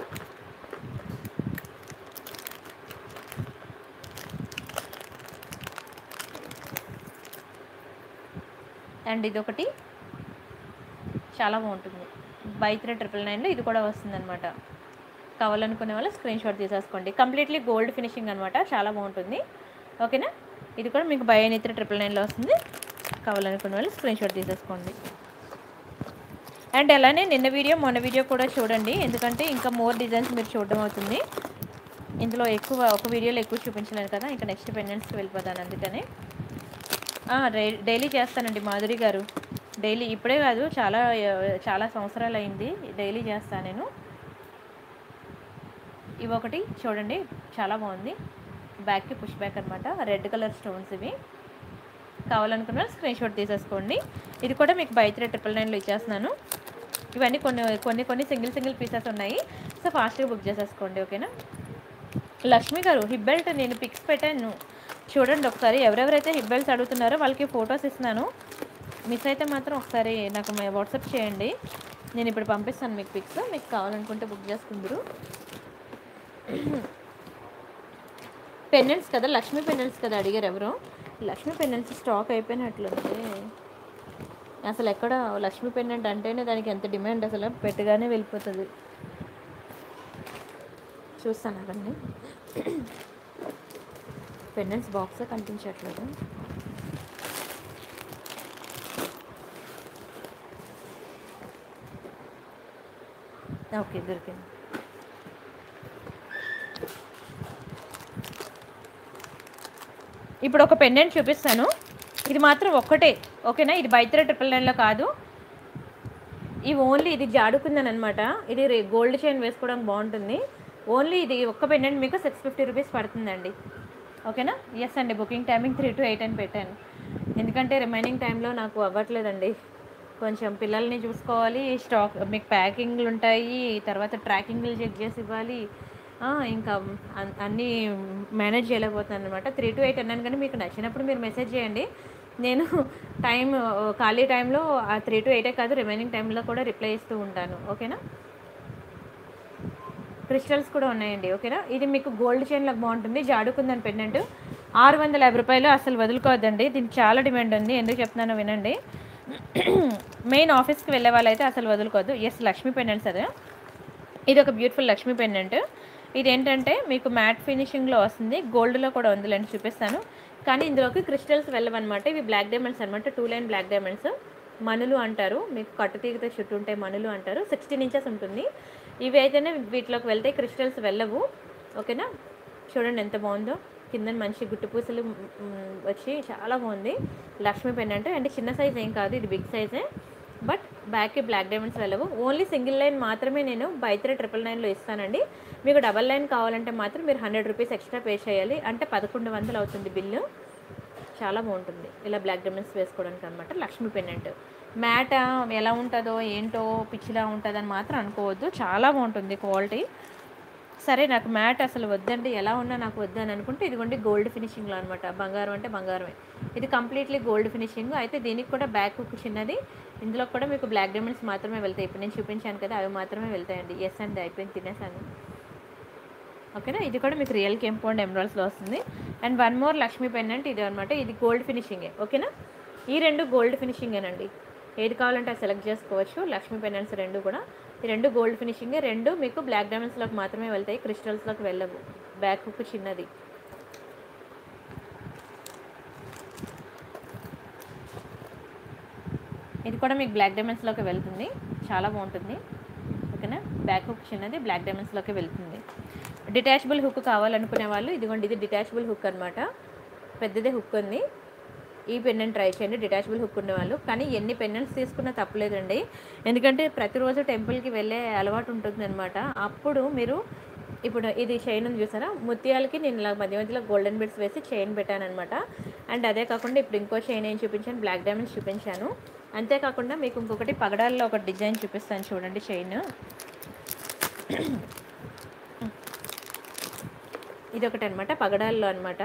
అండ్ ఇదొకటి చాలా బాగుంటుంది, బై 3 999లో ఇది కూడా వస్తుందన్నమాట. కావాలనుకునే వాళ్ళు స్క్రీన్ షాట్ తీసేసుకోండి. కంప్లీట్లీ గోల్డ్ ఫినిషింగ్ అనమాట, చాలా బాగుంటుంది, ఓకేనా. ఇది కూడా మీకు బై ఎనీ 3 999లో వస్తుంది. కావాలనుకునే వాళ్ళు స్క్రీన్ షాట్ తీసేసుకోండి. అండ్ అలానే నిన్న వీడియో మొన్న వీడియో కూడా చూడండి, ఎందుకంటే ఇంకా మోర్ డిజైన్స్ మీరు చూడడం అవుతుంది. ఇందులో ఎక్కువ ఒక వీడియోలో ఎక్కువ చూపించలేను కదా, ఇంకా నెక్స్ట్ పెండెంట్స్కి వెళ్ళిపోతాను, అందుకని. డైలీ చేస్తానండి మాధురి గారు, డైలీ, ఇప్పుడే కాదు, చాలా చాలా సంవత్సరాలు అయింది డైలీ చేస్తాను నేను. ఇవి ఒకటి చూడండి, చాలా బాగుంది, బ్యాక్కి పుష్ బ్యాక్ అనమాట, రెడ్ కలర్ స్టోన్స్. ఇవి కావాలనుకున్న స్క్రీన్ షాట్ తీసేసుకోండి. ఇది కూడా మీకు బై 3 999లో ఇచ్చేస్తున్నాను. ఇవన్నీ కొన్ని సింగిల్ పీసెస్ ఉన్నాయి, సో ఫాస్ట్గా బుక్ చేసేసుకోండి, ఓకేనా. లక్ష్మి గారు, హిప్ బెల్ట్ నేను పిక్స్ పెట్టాను చూడండి ఒకసారి. ఎవరెవరైతే హిప్ బెల్ట్స్ అడుగుతున్నారో వాళ్ళకి ఫొటోస్ ఇస్తున్నాను. మిస్ అయితే మాత్రం ఒకసారి నాకు వాట్సాప్ చేయండి, నేను ఇప్పుడు పంపిస్తాను మీకు పిక్స్. మీకు కావాలనుకుంటే బుక్ చేసుకుందరు. పెండెంట్స్ కదా, లక్ష్మీ పెండెంట్స్ కదా అడిగారు ఎవరు. లక్ష్మీ పెండెంట్స్ స్టాక్ అయిపోయినట్లుంది. అసలు ఎక్కడ లక్ష్మీ పెండెంట్ అంటేనే దానికి ఎంత డిమాండ్, అసలు పెట్టగానే వెళ్ళిపోతుంది. చూస్తాను అవన్నీ. పెండెంట్స్ బాక్స్ కనిపించట్లేదు. ఓకే, దొరికింది. ఇప్పుడు ఒక పెండెంట్ చూపిస్తాను. ఇది మాత్రం ఒక్కటే, ఓకేనా? ఇది బైత్ర 999లో కాదు. ఇవి ఓన్లీ ఇది జాడుకుందని అనమాట. ఇది గోల్డ్ చైన్ వేసుకోవడానికి బాగుంటుంది. ఓన్లీ ఇది ఒక్క పెండెంట్ మీకు 650 రూపీస్ పడుతుందండి, ఓకేనా? ఎస్ అండి, బుకింగ్ టైమింగ్ 3 to 8 అని పెట్టాను. ఎందుకంటే రిమైనింగ్ టైంలో నాకు అవ్వట్లేదండి. కొంచెం పిల్లల్ని చూసుకోవాలి, స్టాక్ మీకు ప్యాకింగ్లు ఉంటాయి, తర్వాత ట్రాకింగ్లు చెక్ చేసి ఇవ్వాలి, ఇంకా అన్నీ మేనేజ్ చేయలేకపోతున్నాను అనమాట. 3 to 8 అన్నాను, కానీ మీకు నచ్చినప్పుడు మీరు మెసేజ్ చేయండి. నేను టైం ఖాళీ టైంలో ఆ 3 to 8 కాదు, రిమైనింగ్ టైంలో కూడా రిప్లై ఇస్తూ ఉంటాను, ఓకేనా? క్రిస్టల్స్ కూడా ఉన్నాయండి, ఓకేనా? ఇది మీకు గోల్డ్ చైన్లకు బాగుంటుంది. జాడుకుందని పెండెంట్ 650 రూపాయలు. అసలు వదులుకోవద్దండి, దీనికి చాలా డిమాండ్ ఉంది. ఎందుకు చెప్తున్నానో వినండి. మెయిన్ ఆఫీస్కి వెళ్ళే వాళ్ళైతే అసలు వదులుకోవద్దు. ఎస్, లక్ష్మీ పెండెంట్స్ అదే. ఇది ఒక బ్యూటిఫుల్ లక్ష్మీ పెండెంట్. ఇది ఏంటంటే మీకు మ్యాట్ ఫినిషింగ్లో వస్తుంది, గోల్డ్లో కూడా ఉందిలేండి, చూపిస్తాను. కానీ ఇందులోకి క్రిస్టల్స్ వెళ్ళవన్నమాట. ఇవి బ్లాక్ డైమండ్స్ అనమాట, 2 లైన్ బ్లాక్ డైమండ్స్. మనులు అంటారు, మీకు కట్టుతీగతో చుట్టూ ఉంటే మనులు అంటారు. 16 ఇంచెస్ ఉంటుంది. ఇవి అయితేనే వీటిలోకి వెళ్తాయి, క్రిస్టల్స్ వెళ్ళవు, ఓకేనా? చూడండి ఎంత బాగుందో, కింద మంచి గుట్టు పూసలు వచ్చి చాలా బాగుంది లక్ష్మీ పెండెంట్. అంటే చిన్న సైజ్ ఏం కాదు, ఇది బిగ్ సైజే. బట్ బ్యాక్కి బ్లాక్ డైమండ్స్ వెళ్ళవు. ఓన్లీ సింగిల్ లైన్ మాత్రమే నేను బైత్ర 999లో ఇస్తానండి. మీకు డబల్ లైన్ కావాలంటే మాత్రం మీరు 100 రూపీస్ ఎక్స్ట్రా పే చేయాలి. అంటే 1100 అవుతుంది బిల్లు. చాలా బాగుంటుంది ఇలా బ్లాక్ డైమండ్స్ వేసుకోవడానికి అనమాట లక్ష్మీ పెండెంట్. మ్యాట్ ఎలా ఉంటుందో ఏంటో పిచ్చిలా ఉంటుందని మాత్రం అనుకోవద్దు, చాలా బాగుంటుంది క్వాలిటీ. సరే, నాకు మ్యాట్ అసలు వద్దండి, ఎలా ఉన్నా నాకు వద్దని అనుకుంటే ఇదిగోండి గోల్డ్ ఫినిషింగ్లో అనమాట. బంగారం అంటే బంగారమే, ఇది కంప్లీట్లీ గోల్డ్ ఫినిషింగ్. అయితే దీనికి కూడా బ్యాక్ హుక్ చిన్నది. ఇందులో కూడా మీకు బ్లాక్ డైమండ్స్ మాత్రమే వెళ్తాయి. ఇప్పుడు నేను చూపించాను కదా, అవి మాత్రమే వెళ్తాయండి. ఎస్ అండి, అయిపోయింది, తినేసాను, ఓకేనా? ఇది కూడా మీకు రియల్ కెంపౌండ్ ఎమరాల్డ్స్లో వస్తుంది. And one more Lakshmi pendant ఇది అనమాట. ఇది గోల్డ్ ఫినిషింగే, ఓకేనా? ఈ రెండు గోల్డ్ ఫినిషింగేనండి. ఏది కావాలంటే అది సెలెక్ట్ చేసుకోవచ్చు. లక్ష్మీ పెండెంట్స్ రెండు కూడా, ఈ రెండు గోల్డ్ ఫినిషింగే. రెండు మీకు బ్లాక్ డైమండ్స్లోకి మాత్రమే వెళ్తాయి, క్రిస్టల్స్లోకి వెళ్ళవు. బ్యాక్ హుక్ చిన్నది. ఇది కూడా మీకు బ్లాక్ డైమండ్స్లోకి వెళ్తుంది, చాలా బాగుంటుంది, ఓకేనా? బ్యాక్ హుక్ చిన్నది, బ్లాక్ డైమండ్స్లోకి వెళ్తుంది. డిటాచబుల్ హుక్ కావాలనుకునే వాళ్ళు ఇదిగోండి, ఇది డిటాచబుల్ హుక్ అనమాట. పెద్దదే హుక్ ఉంది. ఈ పెండెంట్ ట్రై చేయండి, డిటాచబుల్ హుక్ ఉన్నవాళ్ళు. కానీ ఎన్ని పెండెంట్స్ తీసుకున్నా తప్పలేదండి, ఎందుకంటే ప్రతిరోజు టెంపుల్కి వెళ్ళే అలవాటు ఉంటుంది అనమాట. అప్పుడు మీరు ఇప్పుడు ఇది చైన్ ఉంది చూసారా, ముత్యాలకి నేను ఇలా మధ్య మధ్యలో గోల్డెన్ బిడ్స్ వేసి చైన్ పెట్టాను అనమాట. అండ్ అదే కాకుండా ఇప్పుడు ఇంకో చైన్ ఏం చూపించాను, బ్లాక్ డైమండ్స్ చూపించాను. అంతేకాకుండా మీకు ఇంకొకటి పగడాల్లో ఒక డిజైన్ చూపిస్తాను చూడండి. చైన్ ఇది ఒకటి అనమాట, పగడాల్లో అనమాట.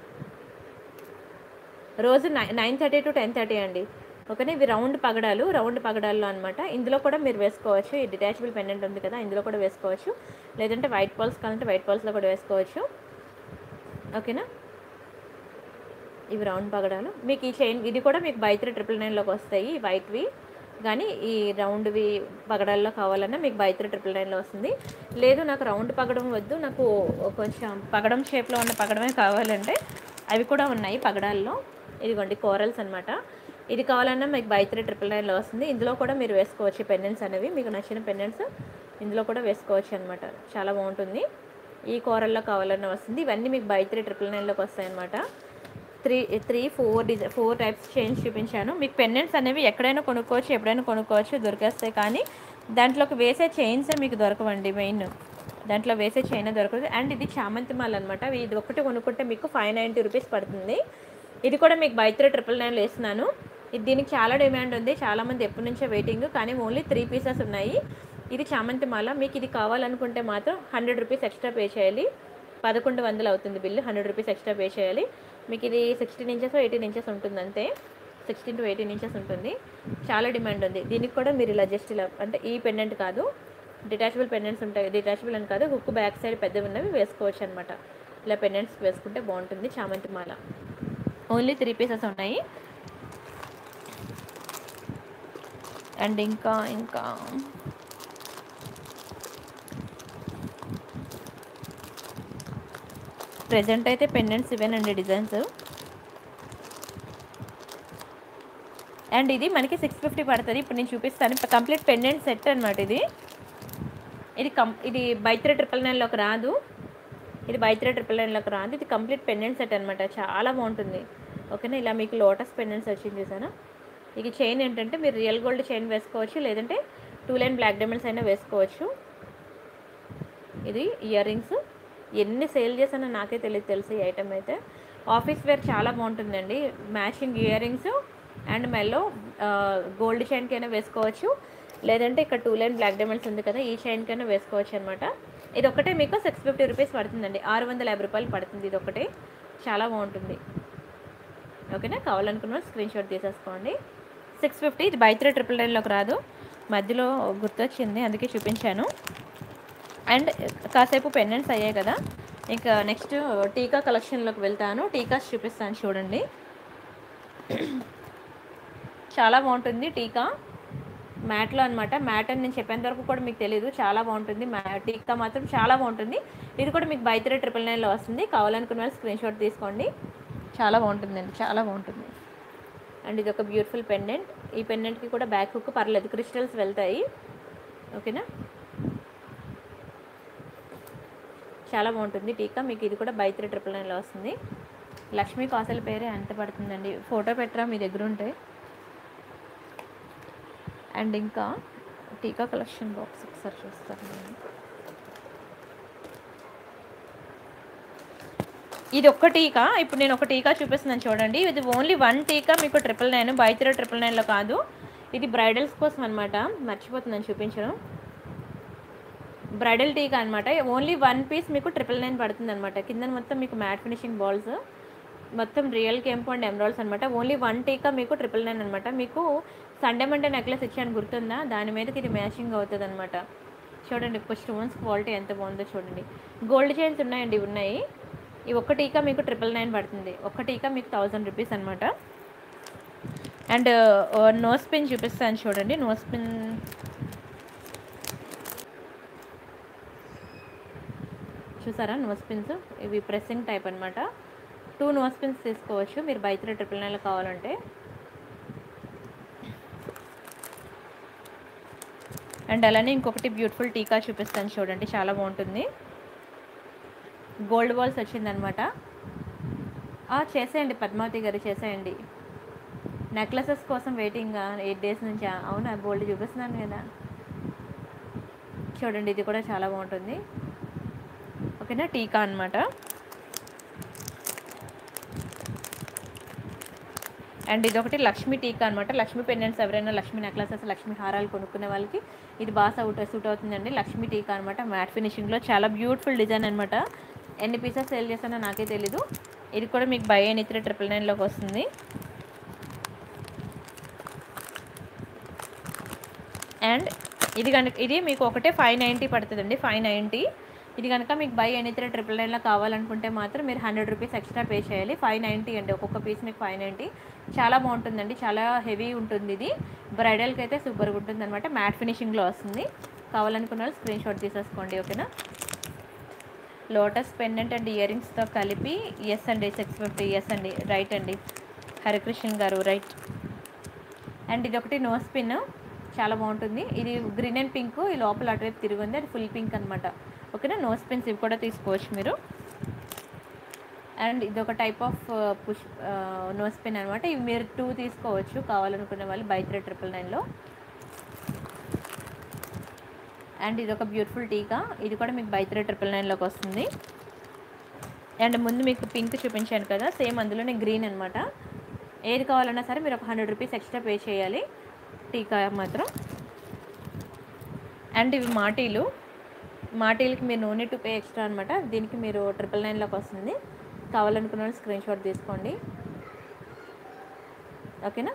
రోజు 9:30 to 10:30 అండి, ఓకేనా? ఇవి రౌండ్ పగడాల్లో అనమాట. ఇందులో కూడా మీరు వేసుకోవచ్చు. ఈ డిటాచబుల్ పెండెంట్ ఉంది కదా, ఇందులో కూడా వేసుకోవచ్చు. లేదంటే వైట్ పాల్స్ కావాలంటే వైట్ పాల్స్లో కూడా వేసుకోవచ్చు, ఓకేనా? ఇవి రౌండ్ పగడాలు. మీకు ఈ చైన్ ఇది కూడా మీకు బైత్ర 999లోకి వస్తాయి వైట్వి. కానీ ఈ రౌండ్వి పగడాల్లో కావాలన్నా మీకు బైత్ర 999లో వస్తుంది. లేదు నాకు రౌండ్ పగడం వద్దు, నాకు కొంచెం పగడం షేప్లో ఉన్న పగడమే కావాలంటే అవి కూడా ఉన్నాయి పగడాల్లో. ఇదిగోండి కోరల్స్ అనమాట. ఇది కావాలన్నా మీకు బైత్ర 999లో వస్తుంది. ఇందులో కూడా మీరు వేసుకోవచ్చు పెండెంట్స్ అనేవి, మీకు నచ్చిన పెండెంట్స్ ఇందులో కూడా వేసుకోవచ్చు అనమాట. చాలా బాగుంటుంది. ఈ కోరల్లో కావాలన్నా వస్తుంది. ఇవన్నీ మీకు బైత్ర 999లోకి వస్తాయి అనమాట. 4 టైప్స్ చైన్స్ చూపించాను. మీకు పెండెంట్స్ అనేవి ఎక్కడైనా కొనుక్కోవచ్చు, ఎప్పుడైనా కొనుక్కోవచ్చు, దొరికేస్తాయి. కానీ దాంట్లోకి వేసే చైన్సే మీకు దొరకవండి. మెయిన్ దాంట్లో వేసే చైన్ దొరకదు. అండ్ ఇది చామంతి మాల అనమాట. ఇది ఒకటి కొనుక్కుంటే మీకు 590 రూపీస్ పడుతుంది. ఇది కూడా మీకు బైత్ర 999లో వేస్తున్నాను. ఇది దీనికి చాలా డిమాండ్ ఉంది, చాలామంది ఎప్పటి నుంచో వెయిటింగ్. కానీ ఓన్లీ 3 పీసెస్ ఉన్నాయి. ఇది చామంతి మాల. మీకు ఇది కావాలనుకుంటే మాత్రం 100 రూపీస్ ఎక్స్ట్రా పే చేయాలి. 1100 అవుతుంది బిల్లు. 100 రూపీస్ ఎక్స్ట్రా పే చేయాలి. మీకు ఇది 16 ఇంచెస్ 18 ఇంచెస్ ఉంటుంది అంతే. 16 to 18 ఇంచెస్ ఉంటుంది. చాలా డిమాండ్ ఉంది. దీనికి కూడా మీరు ఇలా జస్ట్ ఇలా అంటే ఈ పెండెంట్ కాదు, డిటాచబుల్ పెండెంట్స్ ఉంటాయి. డిటాచబుల్ అని కాదు, హుక్ బ్యాక్ సైడ్ పెద్దవి ఉన్నవి వేసుకోవచ్చు అనమాట. ఇలా పెండెంట్స్ వేసుకుంటే బాగుంటుంది. చామంతి మాల ఓన్లీ 3 పీసెస్ ఉన్నాయి. అండ్ ఇంకా ప్రెజెంట్ అయితే పెండెంట్స్ ఇవేనండి డిజైన్స్. అండ్ ఇది మనకి 650 పడుతుంది. ఇప్పుడు నేను చూపిస్తాను. కంప్లీట్ పెండెంట్ సెట్ అనమాట ఇది. ఇది బై 399లోకి రాదు. ఇది బై 399లోకి రాదు. ఇది కంప్లీట్ పెండెంట్ సెట్ అనమాట. చాలా బాగుంటుంది. ఓకేనా, ఇలా మీకు లోటస్ పెండెంట్స్ వచ్చింది చూసాను. ఇది చైన్ ఏంటంటే మీరు రియల్ గోల్డ్ చైన్ వేసుకోవచ్చు, లేదంటే 2 లైన్ బ్లాక్ డైమండ్స్ అయినా వేసుకోవచ్చు. ఇది ఇయర్ రింగ్స్ ఎన్ని సేల్ చేసానో నాకే తెలుసు. ఈ ఐటమ్ అయితే ఆఫీస్ వేర్ చాలా బాగుంటుందండి. మ్యాచింగ్ ఇయర్ రింగ్స్ అండ్ మెల్లో గోల్డ్ చైన్కైనా వేసుకోవచ్చు, లేదంటే ఇక్కడ 2 లైన్ బ్లాక్ డైమండ్స్ ఉంది కదా, ఈ చైన్కైనా వేసుకోవచ్చు అనమాట. ఇది ఒకటే మీకు 650 రూపీస్ పడుతుందండి. 650 రూపాయలు పడుతుంది. ఇది ఒకటే చాలా బాగుంటుంది. ఓకేనా, కావాలనుకున్న స్క్రీన్ షాట్ తీసేసుకోండి. 650. ఇది బై 399లోకి రాదు. మధ్యలో గుర్తొచ్చింది అందుకే చూపించాను. అండ్ కాసేపు పెండెంట్స్ అయ్యాయి కదా, ఇంకా నెక్స్ట్ టీకా కలెక్షన్లోకి వెళ్తాను. టీకాస్ చూపిస్తాను చూడండి. చాలా బాగుంటుంది టీకా, మ్యాట్లో అనమాట. మ్యాట్ అని నేను చెప్పేంత వరకు కూడా మీకు తెలియదు. చాలా బాగుంటుంది. టీకా మాత్రం చాలా బాగుంటుంది. ఇది కూడా మీకు బై 399లో వస్తుంది. కావాలనుకున్న వాళ్ళు స్క్రీన్ షాట్ తీసుకోండి. చాలా బాగుంటుందండి, చాలా బాగుంటుంది. అండ్ ఇది ఒక బ్యూటిఫుల్ పెండెంట్. ఈ పెండెంట్కి కూడా బ్యాక్ హుక్ పర్లేదు, క్రిస్టల్స్ వెళ్తాయి. ఓకేనా, చాలా బాగుంటుంది టీకా. మీకు ఇది కూడా బై 399లో వస్తుంది. లక్ష్మీ కాసల పేరే ఎంత పడుతుందండి. ఫోటో పెట్టరా మీ దగ్గర ఉంటే. అండ్ ఇంకా టీకా కలెక్షన్ బాక్స్ ఒకసారి చూస్తాను నేను. ఇది ఒక్క టీకా. ఇప్పుడు నేను ఒక టీకా చూపిస్తున్నాను చూడండి. ఇది ఓన్లీ 1 టీకా మీకు 999, బై 399లో కాదు. ఇది బ్రైడల్స్ కోసం అనమాట. మర్చిపోతున్నాను చూపించడం. బ్రైడల్ టీకా అనమాట. ఓన్లీ 1 పీస్ మీకు 999 పడుతుంది అనమాట. కింద మొత్తం మీకు మ్యాట్ ఫినిషింగ్ బాల్స్, మొత్తం రియల్ కెంపు అండ్ ఎమరాల్డ్స్ అనమాట. ఓన్లీ 1 టీకా మీకు 999 అనమాట. మీకు సండే మండే నెక్లెస్ ఇచ్చాను గుర్తుందా, దాని మీదకి ఇది మ్యాచింగ్ అవుతుంది అనమాట. చూడండి స్టోన్స్ క్వాలిటీ ఎంత బాగుందో చూడండి. గోల్డ్ చైన్స్ ఉన్నాయండి, ఉన్నాయి. ఈ ఒక్క టీకా మీకు 999 పడుతుంది. ఒక్క టీకా మీకు 1000 రూపీస్ అనమాట. అండ్ నోస్ పిన్ చూపిస్తాను చూడండి. నోస్ పిన్ చూసారా, నోస్ పిన్స్ ఇవి ప్రెస్సింగ్ టైప్ అనమాట. 2 నోస్ పిన్స్ తీసుకోవచ్చు మీరు బై 399లో కావాలంటే. అండ్ అలానే ఇంకొకటి బ్యూటిఫుల్ టీకా చూపిస్తాను చూడండి. చాలా బాగుంటుంది. గోల్డ్ బాల్స్ వచ్చిందనమాట. చేసేయండి పద్మావతి గారు, చేసేయండి. నెక్లెసెస్ కోసం వెయిటింగ్ 8 డేస్ నుంచి. అవునా, గోల్డ్ చూపిస్తున్నాను కదా చూడండి. ఇది కూడా చాలా బాగుంటుంది. ఓకేనా, టీకా అనమాట. అండ్ ఇది ఒకటి లక్ష్మీ టీకా అనమాట. లక్ష్మీ పెండెంట్స్ ఎవరైనా లక్ష్మీ నెక్లెసెస్, లక్ష్మీ హారాలు కొనుక్కునే వాళ్ళకి ఇది బాగా సూట్ అవుతుందండి. లక్ష్మీ టీకా అనమాట. మ్యాట్ ఫినిషింగ్లో చాలా బ్యూటిఫుల్ డిజైన్ అనమాట. ఎన్ని పీసెస్ సేల్ చేస్తానో నాకే తెలీదు. ఇది కూడా మీకు బై 399లోకి వస్తుంది. అండ్ ఇది మీకు ఒకటే 590 పడుతుందండి. 590. ఇది కనుక మీకు బై 399లో కావాలనుకుంటే మాత్రం మీరు 100 రూపీస్ ఎక్స్ట్రా పే చేయాలి. 590 అండి ఒక్కొక్క పీస్ మీకు 590. చాలా బాగుంటుందండి, చాలా హెవీ ఉంటుంది. ఇది బ్రైడల్కి అయితే సూపర్గా ఉంటుంది అనమాట. మ్యాట్ ఫినిషింగ్లో వస్తుంది. కావాలనుకున్న వాళ్ళు స్క్రీన్ షాట్ తీసేసుకోండి. ఓకేనా, లోటస్ పెండెంట్ అండ్ ఇయర్ రింగ్స్తో కలిపి ఎస్ అండి 650. ఎస్ అండి, రైట్ అండి హరికృష్ణన్ గారు, రైట్. అండ్ ఇది ఒకటి నోస్ పిన్ చాలా బాగుంటుంది. ఇది గ్రీన్ అండ్ పింక్, ఈ లోపల అటువైపు తిరిగి ఉంది, అది ఫుల్ పింక్ అనమాట. ఓకేనా, నోస్ పిన్స్ ఇవి కూడా తీసుకోవచ్చు మీరు. అండ్ ఇది ఒక type of push nose pin అనమాట. ఇవి మీరు 2 తీసుకోవచ్చు కావాలనుకునే వాళ్ళు బై 399లో. అండ్ ఇది ఒక బ్యూటిఫుల్ టీకా. ఇది కూడా మీకు బై 399లోకి వస్తుంది. అండ్ ముందు మీకు పింక్ చూపించాను కదా, సేమ్ అందులోనే గ్రీన్ అనమాట. ఏది కావాలన్నా సరే మీరు ఒక 100 రూపీస్ ఎక్స్ట్రా పే చేయాలి టీకా మాత్రం. అండ్ ఇవి మాటీలకి మీరు no need to pay extra అనమాట. దీనికి మీరు 999లోకి వస్తుంది. కావాలనుకున్న వాళ్ళు స్క్రీన్ షాట్ తీసుకోండి. ఓకేనా,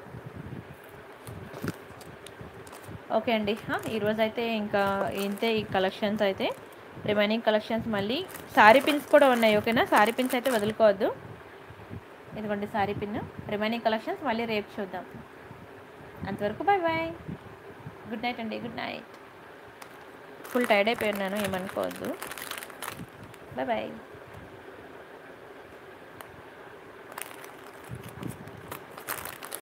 ఓకే అండి. ఈరోజు అయితే ఇంకా ఇంతే ఈ కలెక్షన్స్ అయితే. రిమైనింగ్ కలెక్షన్స్ మళ్ళీ సారీ పిన్స్ కూడా ఉన్నాయి. ఓకేనా, సారీ పిన్స్ అయితే వదులుకోవద్దు. ఇదిగోండి సారీ పిన్. రిమైనింగ్ కలెక్షన్స్ మళ్ళీ రేపు చూద్దాం. అంతవరకు బాయ్ బాయ్. గుడ్ నైట్ అండి, గుడ్ నైట్. ఫుల్ టైర్డ్ అయిపోయి ఉన్నాను, ఏమనుకోవద్దు. Bye bye.